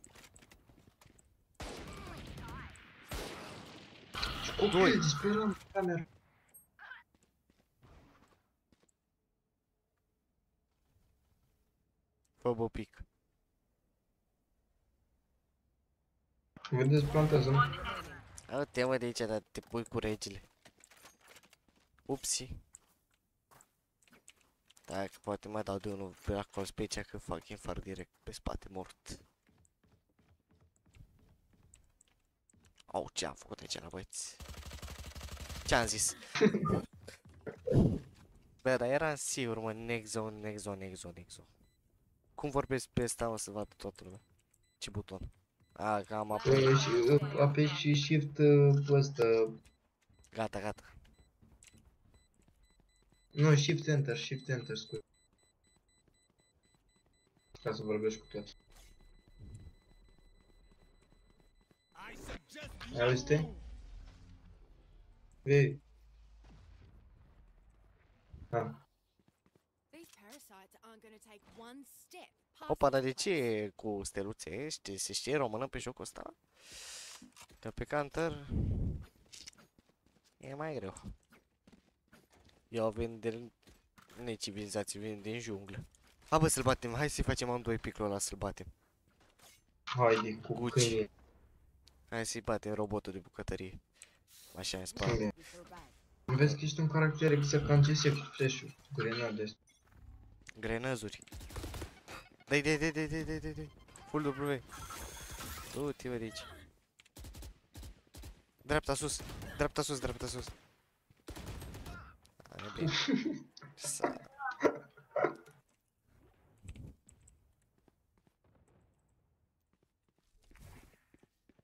Copil, disperam camera. Fă-bă pic. Vedeți, plantează, nu? Te mă de aici, dar te pui cu regele. Upsi. Dacă poate mai dau de unul pe acolo pe aici că fac infarct direct pe spate mort. Au, ce am făcut aici la băieți? Ce-am zis? Bă, dar eram sigur, mă, next zone, next zone, next zone, next zone. Cum vorbesc pe ăsta, o să vadă toată lumea? Ce buton? A, că am apăsat. Apeși și shift pe ăsta. Gata, gata. Nu, shift enter, scuze. Ca să vorbești cu toți. I suggest you Auzi-te? Vei. These parasites aren't going to take one step past Opa, dar de ce e cu steluțe? Se știe română pe jocul ăsta? Că pe Counter e mai greu. Eu vin din necivilizații, vin din junglă. Ha, bă, să-l batem, hai să-i facem amândoi piclul ăla să-l batem. Haide, cu Gucci. câine. Hai să-i batem robotul de bucătărie. Așa în spate. Câine. Vezi că ești un caracter exact ca în CS cu flash-ul. Grenade astea. Grenăzuri. Dai. Full W. Du-te, bă, de aici. Dreapta sus. Dreapta sus. Hai, bine.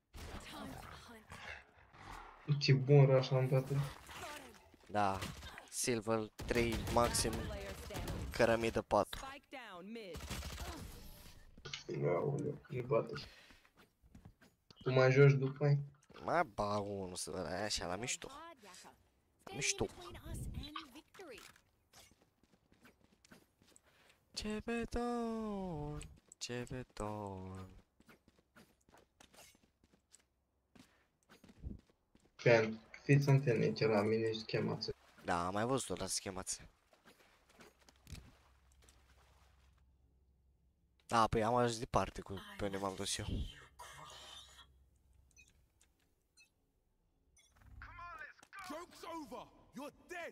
time to hunt. Ce bun rush am dat. Da. Silver 3 maxim, Player standing. cărămidă 4. Spike down mid. Aoleu, îi bate. Tu mai joci după aia? Mai bag unul să văd, așa la mișto. Mișto. Ce beton, ce beton. Fan, fiți antene, ce la mine și schemați. Da, am mai văzut-o la schemațe. Da, păi am ajuns departe cu pe unde m-am dus eu. Joke's over. You're dead.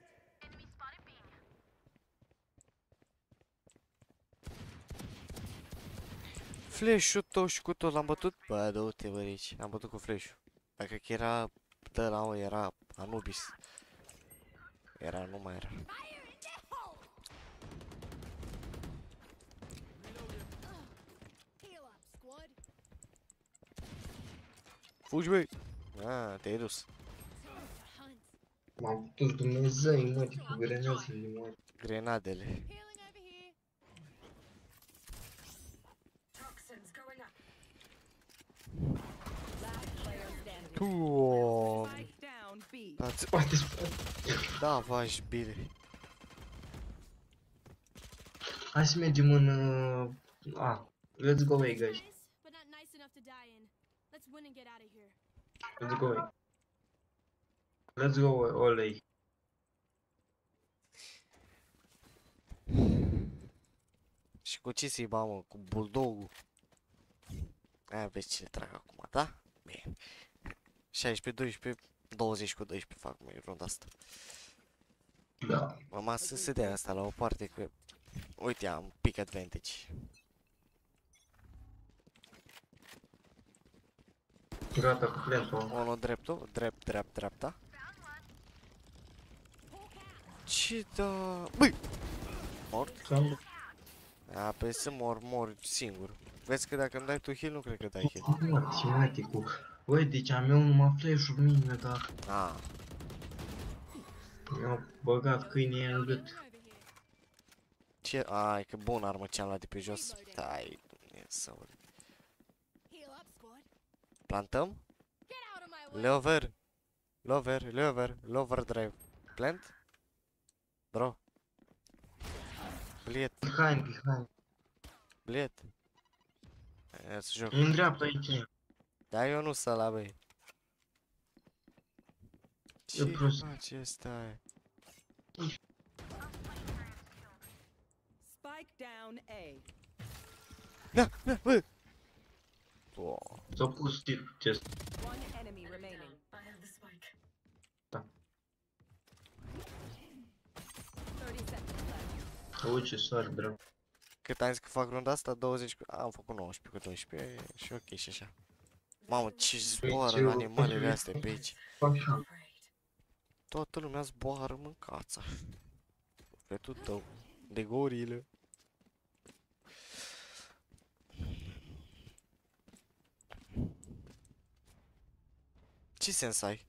Flash-ul tău și cu tot l-am bătut? Bă, du-te bă aici, am bătut cu flash-ul. Dacă că era, dă la o, era Anubis. Era, nu mai era. Fugi, băi! Ah, te-ai dus. M-am putut Dumnezei, mă, cu grenazele, mă. Grenadele. Toxins going up. Last player standing. Doamne. Spike down B. Spate, spate. Da, v-aș bine. Hai să mergem în... let's go away, guys. Nice, but not nice enough to die in. Let's win and get out of here. Let's go away. Let's go away. Și cu ce să-i bag, mă? Cu bulldog-ul. Aia vezi ce le trag acum, da? Bine. 16, 12, 20 cu 12 fac, măi, runda asta. Da. Mama să se dea asta la o parte că... Uite, am pick advantage. Gata cu plantul. Unul dreptul, dreapta. Ce da... Băi! Mort? A, pe să mor singur. Vezi că dacă îmi dai tu heal, nu cred că dai heal. Matematicu. Băi, deci am eu numai flash-uri mine, dar A, mi-au băgat câinii în gât. ce... Ai, că bun armă ce am luat de pe jos. Stai, Dumnezeu. Plantăm? Lover drive. Plant? Bro. Bliet, Behind. bliet. Ia să joc. În dreapta aici. Da, eu nu să la băi. Ce prost. face ăsta? Spike down A. Da, bă! Oh. S-a pus chest. One enemy remaining. I have the spike. 30 seconds left. Uite, sar, bro. Cât am zis că fac runda asta? 20 cu... Am făcut 19 cu 12 și ok și așa. Mamă, ce zboară animalele astea pe aici. Fac așa. Afraid. Toată lumea zboară, mâncața. Sufletul tău. De gorilă. Ce sens ai?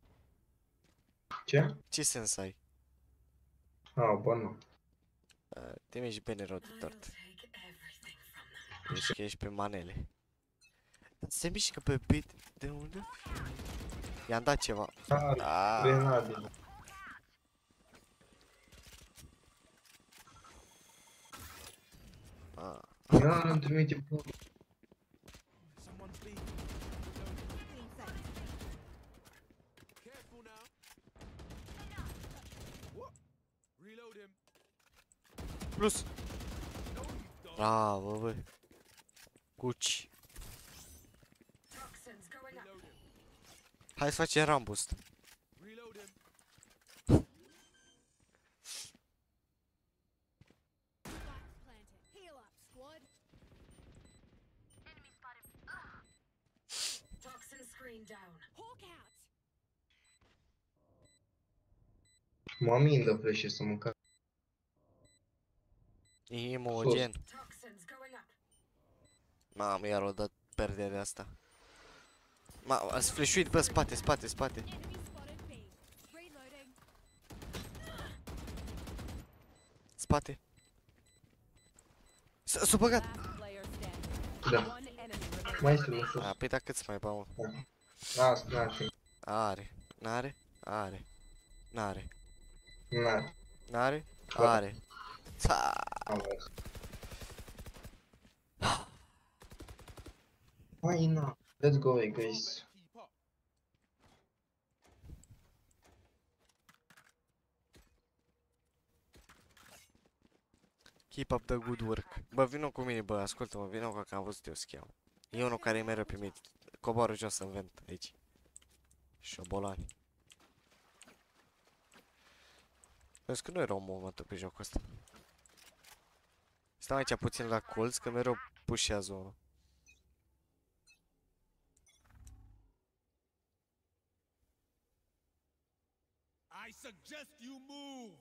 Ce? Ce sens ai? Bă, nu. Te mergi bine rău de I'll tot. take everything from them. Deci că ești pe manele. Se mișcă pe bit. De unde? I-am dat ceva. Ah. Grenade. Ah. Ia, îmi trimite pe... Someone's B. Careful now. What? Reload him. Plus. No, you don't. Bravo, bă. Gucci. Toxins going up. Reload him. Hai să facem rambust. Reload him. Planted. Heal up, squad. Toxin screen down. Hawk out. Mă mindă flash să mânca. Imogen. Toxins going up. Mamă, iar o dat pierderea asta. Ați flashuit, bă, spate. Enemy spotted B. Reloading. spate. S-a băgat! Last player standing. Da. One enemy remaining. Mai este unul sus. A, păi da, cât să mai bau? Asta, n-ar fi. Are. N-are? Are. N-are. N-are. N-are? Da. Are. Ța. Am văzut. Mai na. Let's go, guys. Keep up. Keep up the good work. Bă, vino cu mine, bă, ascultă-mă, vino că am văzut eu schema. E unul care e mereu pe mid. Coboară jos în vent, aici. Șobolani. Vezi că nu era un moment pe jocul ăsta. Stau aici puțin la colț, că mereu pușează unul. I suggest you move.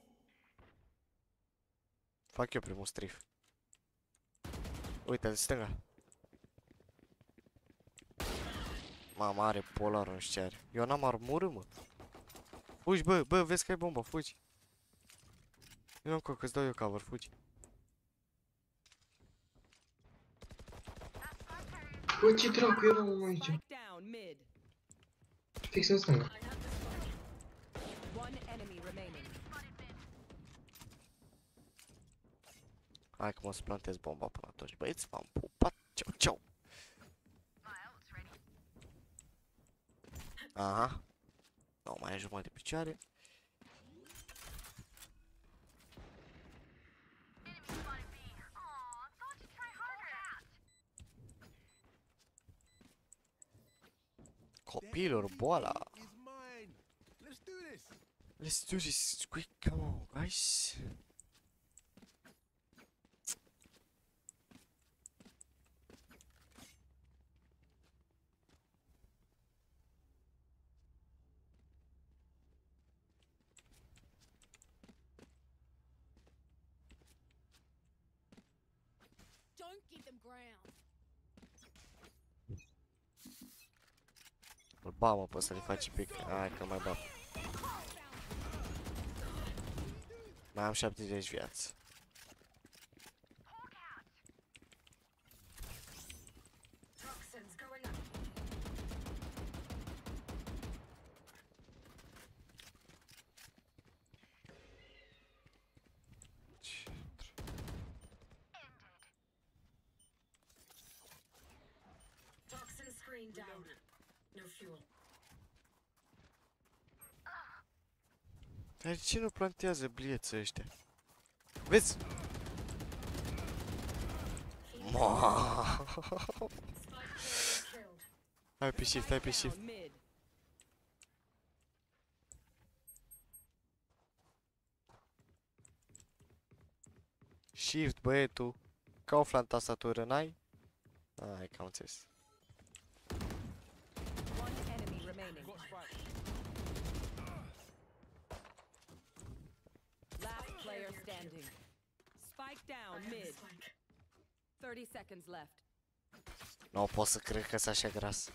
Fac eu primul strif. Uite, în stânga. Mama are polarul, nu știu ce are. Eu n-am armură, mă. Fugi, bă, vezi că ai bomba, fugi. Eu nu că-ți dau eu cover, fugi. Bă, ce dracu era omul aici? Spike down mid. Fix în stânga. One enemy remaining. Hai că mă să plantez bomba până atunci. Băieți, v-am pupat. Ceau, ceau. Aha. Nu, mai e jumătate de picioare. Copilor, boala. Is mine. Let's do this. Let's do this quick, come on, guys. Don't give them ground. Îl ba, mă, pe să le faci pic. Hai că mai bat. Mai am 70 viață. Toxins going up. Toxin screen down. No fuel. Dar ce nu plantează blieță ăștia? Vezi? Moaa. Spike player killed. Hai pe shift, hai pe shift. Down mid. Shift, băietul. Kaufland tastatură, n-ai? Hai că am înțeles. One enemy remaining. Got spike. Last player standing. Spike down mid. Spike. 30 seconds left. Nu pot să cred că sunt așa gras.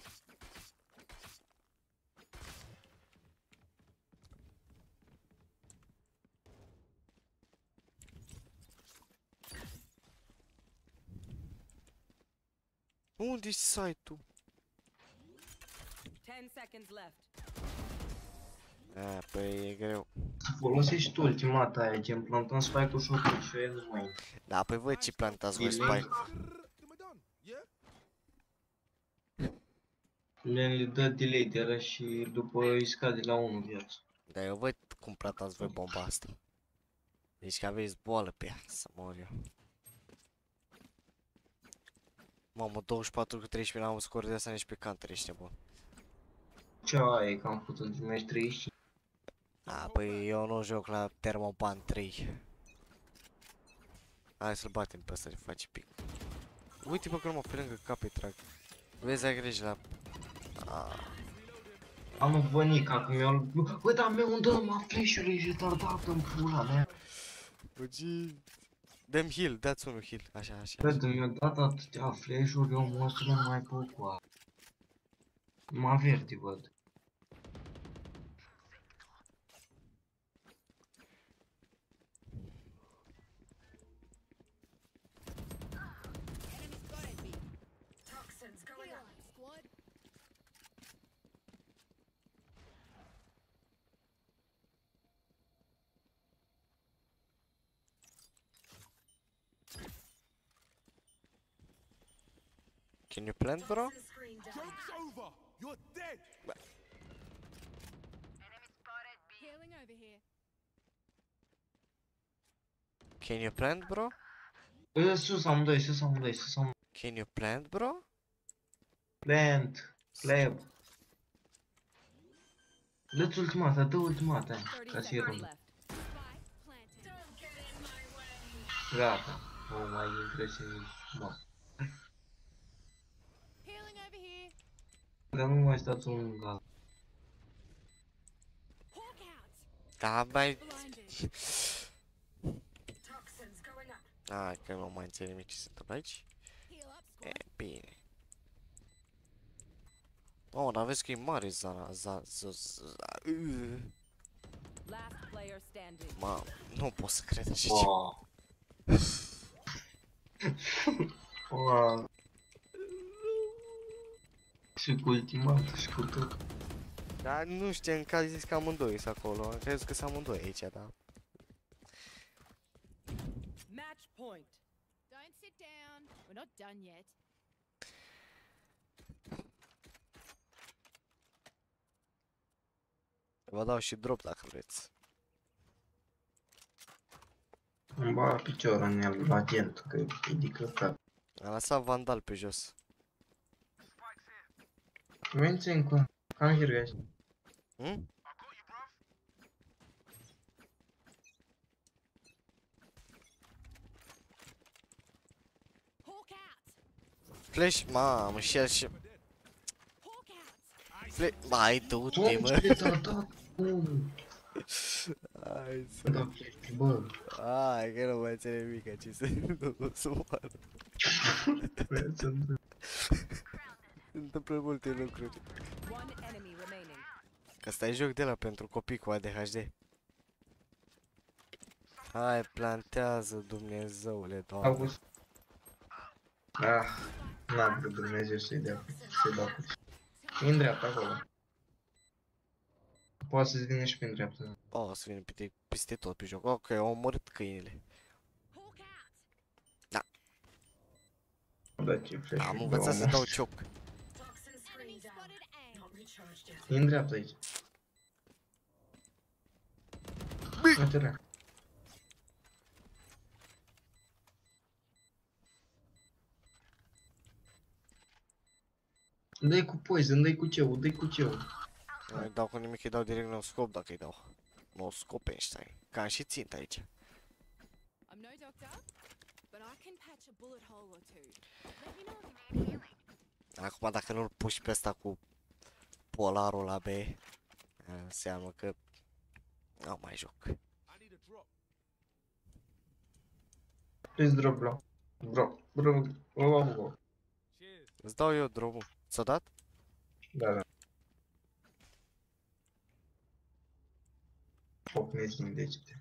Unde-i site-ul? 10 seconds left. Păi e greu. Să folosești tu ultimata aia, gen plantăm spike-ul și ok, și eu nu mai... Da, păi voi ce plantați voi Delay. spike? Then we're done. Yeah. Le dă delay de ăla și după îi scade la 1 viață. Dar eu văd cum plantați voi bomba asta. Deci că aveți boală pe ea, să mor eu. Mamă, 24 cu 13 n-am scor de asta nici pe counter, ești nebun. Ce aia e că am făcut într-un meci 35. Păi eu nu joc la Thermopan 3. Hai să-l batem pe ăsta de face pic. Uite bă că numai pe lângă cap îi trag. Vezi, ai grijă la... Am vănit acum eu... Bă, dar meu unde mă flash-ului retardat în pula mea. Fugi! Dăm heal, dați unul heal, așa, așa. Bă, de mi-a dat atâtea flash-uri, eu monstru nu mai pot cu a. Mă averti, văd. Can you plant, bro? Toxin screen down. Joke's over. You're dead. Healing over here. Can you plant, bro? Sus amândoi, sus amândoi, sus amândoi. Can you plant, bro? Plant. Slab. Dă-ți ultimata, dă ultimata. 30 Ca să seconds ierăm. left. Spike planted. Don't get in my way. Gata. Nu mai intră și nici mă. Healing over here. Dar nu mai stați un gal. Hawk out. Da, mai... Blinded. Toxins going up. Hai că nu mai înțeleg nimic ce se întâmplă aici. Heal up, E, squad. bine. Oh, dar vezi că e mare zona, Last player standing. Mamă, nu pot să cred așa ceva. Wow. Wow. Și cu ultimata și cu tot. Dar nu știu, că a zis că amândoi sunt acolo. Am crezut că sunt amândoi aici, da. Match point. Don't sit down. We're not done yet. Vă dau și drop dacă vreți. Îmi bag piciorul în el, atent, că e dicătat. Am lăsat vandal pe jos. Mențin cu... Come here, guys. Hm? Hawk out. Flash, mamă, și el și... Hawk out. Flash, mai du-te, Doamne, mă. ce te-a dat, cum? Hai să... Da, flash, bă. Hai, că nu mai înțeleg nimic ce se întâmplă. Se întâmplă multe lucruri. One enemy remaining. Că ăsta e joc de la pentru copii cu ADHD. Hai, plantează, Dumnezeule, Doamne. August. Ah, n-am vrut Dumnezeu să-i dea, să-i dau cu ce. În dreapta acolo. Poate să-ți vină și prin dreapta. O, să vină peste tot pe joc. Ok, au omorât câinile. Hawk out. Da, ce flash. Am învățat să dau cioc. Toxin screen Enemy down. spotted A. Not recharged yet. În dreapta aici. Uite rea. Dă-i cu poison, dă-i cu ceu, dă-i cu ceu. Nu îi dau cu nimic, îi dau direct no scop dacă îi dau. No scop Einstein. Ca am și țint aici. I'm no doctor, but I can patch a bullet hole or two. Let me know if you need healing. Acum dacă nu-l puși pe ăsta cu polarul la B, înseamnă că nu mai joc. I need a drop. Please drop bro. Bro. Cheers. Îți dau eu drumul. Ți-o dat? Da, da. Foc missing degete.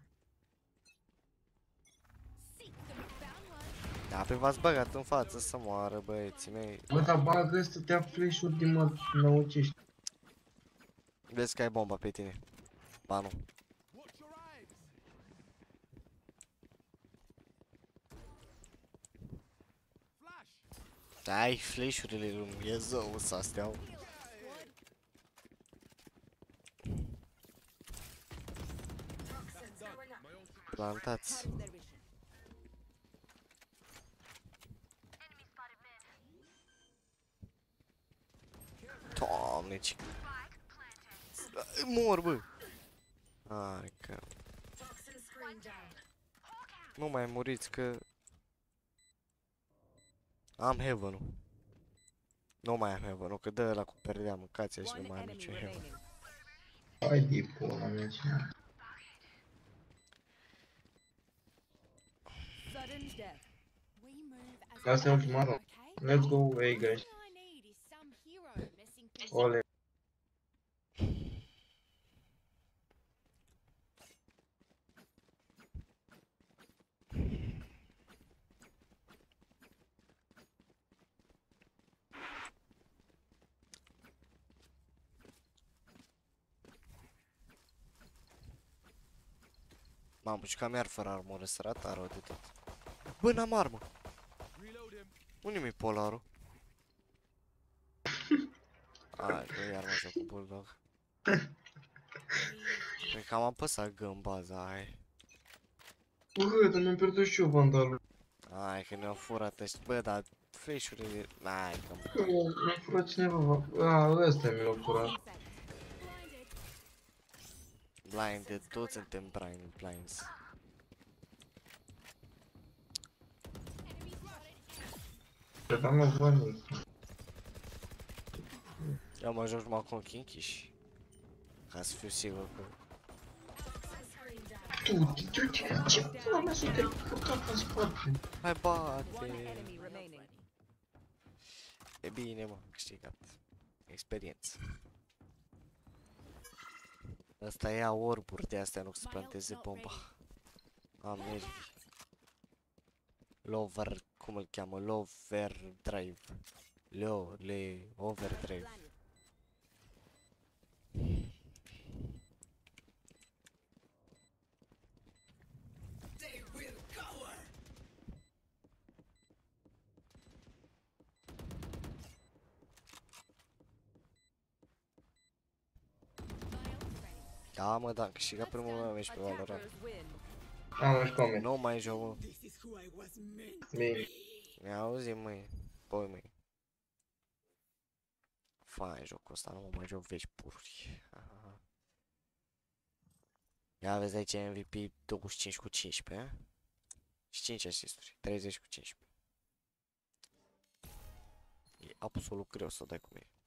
Seek them. Found one. Da, pe v-ați băgat în față să moară băieții mei. Bă, dar bagă stătea flash-uri din mă năucești. Vezi că ai bomba pe tine. Ba nu. Watch your eyes. Flash. Ai flash-urile lui Dumnezeu să astea. Heal up, squad. Toxins going up. Plantați. Cutting their vision. Doamne, ce... Mor, bă! Hai că... Toxin screen down. Nu mai muriți că... Am heaven-ul. Nu mai am heaven-ul, că dă ăla cu perdea, mâncați-a și nu One mai am enemy niciun heaven. remaining. Hai de pula mea ce. Sudden death. We move as Asta e a ultima team, rundă. okay? Let's go, hey guys. All I need is some hero messing things Ole. M-am pușcat mi-ar fără armură, sărat, rău de tot. Bă, n-am armă! Reload him. Unde mi-i polarul? Ai, că iar mă joc cu Bulldog. Cred că am apăsat G în baza aia. Bă, dar mi-am pierdut și eu vandalul. Ai, că ne-au furat ăștia. Bă, dar flash-urile... Ai, că... Mi-a furat cineva. Ăsta mi l-a furat. Blinded. Blinded, toți suntem blinds. Credeam mă bani. Eu mă joc numai cu ochii închiși. Ca să fiu sigur că... Tu, ce pula mea să te furcat în spate? Hai One bate! enemy remaining. E bine, mă, câștigat. Experiență. Ăsta ia orburi de astea, nu să planteze bomba. Am nervi. Lover, cum îl cheamă? Lover Drive. Overdrive. Da, mă, da, am câștigat primul meu meci pe Valorant. Attackers win. Am și come. Nu mai joc, mă. Bine. Mi-a auzit, măi. Poi, măi. Fain jocul ăsta, nu mă mai joc veci pururi. Ia vezi aici MVP 25 cu 15, a? Și 5 asisturi, 30 cu 15. E absolut greu să o dai cu mine.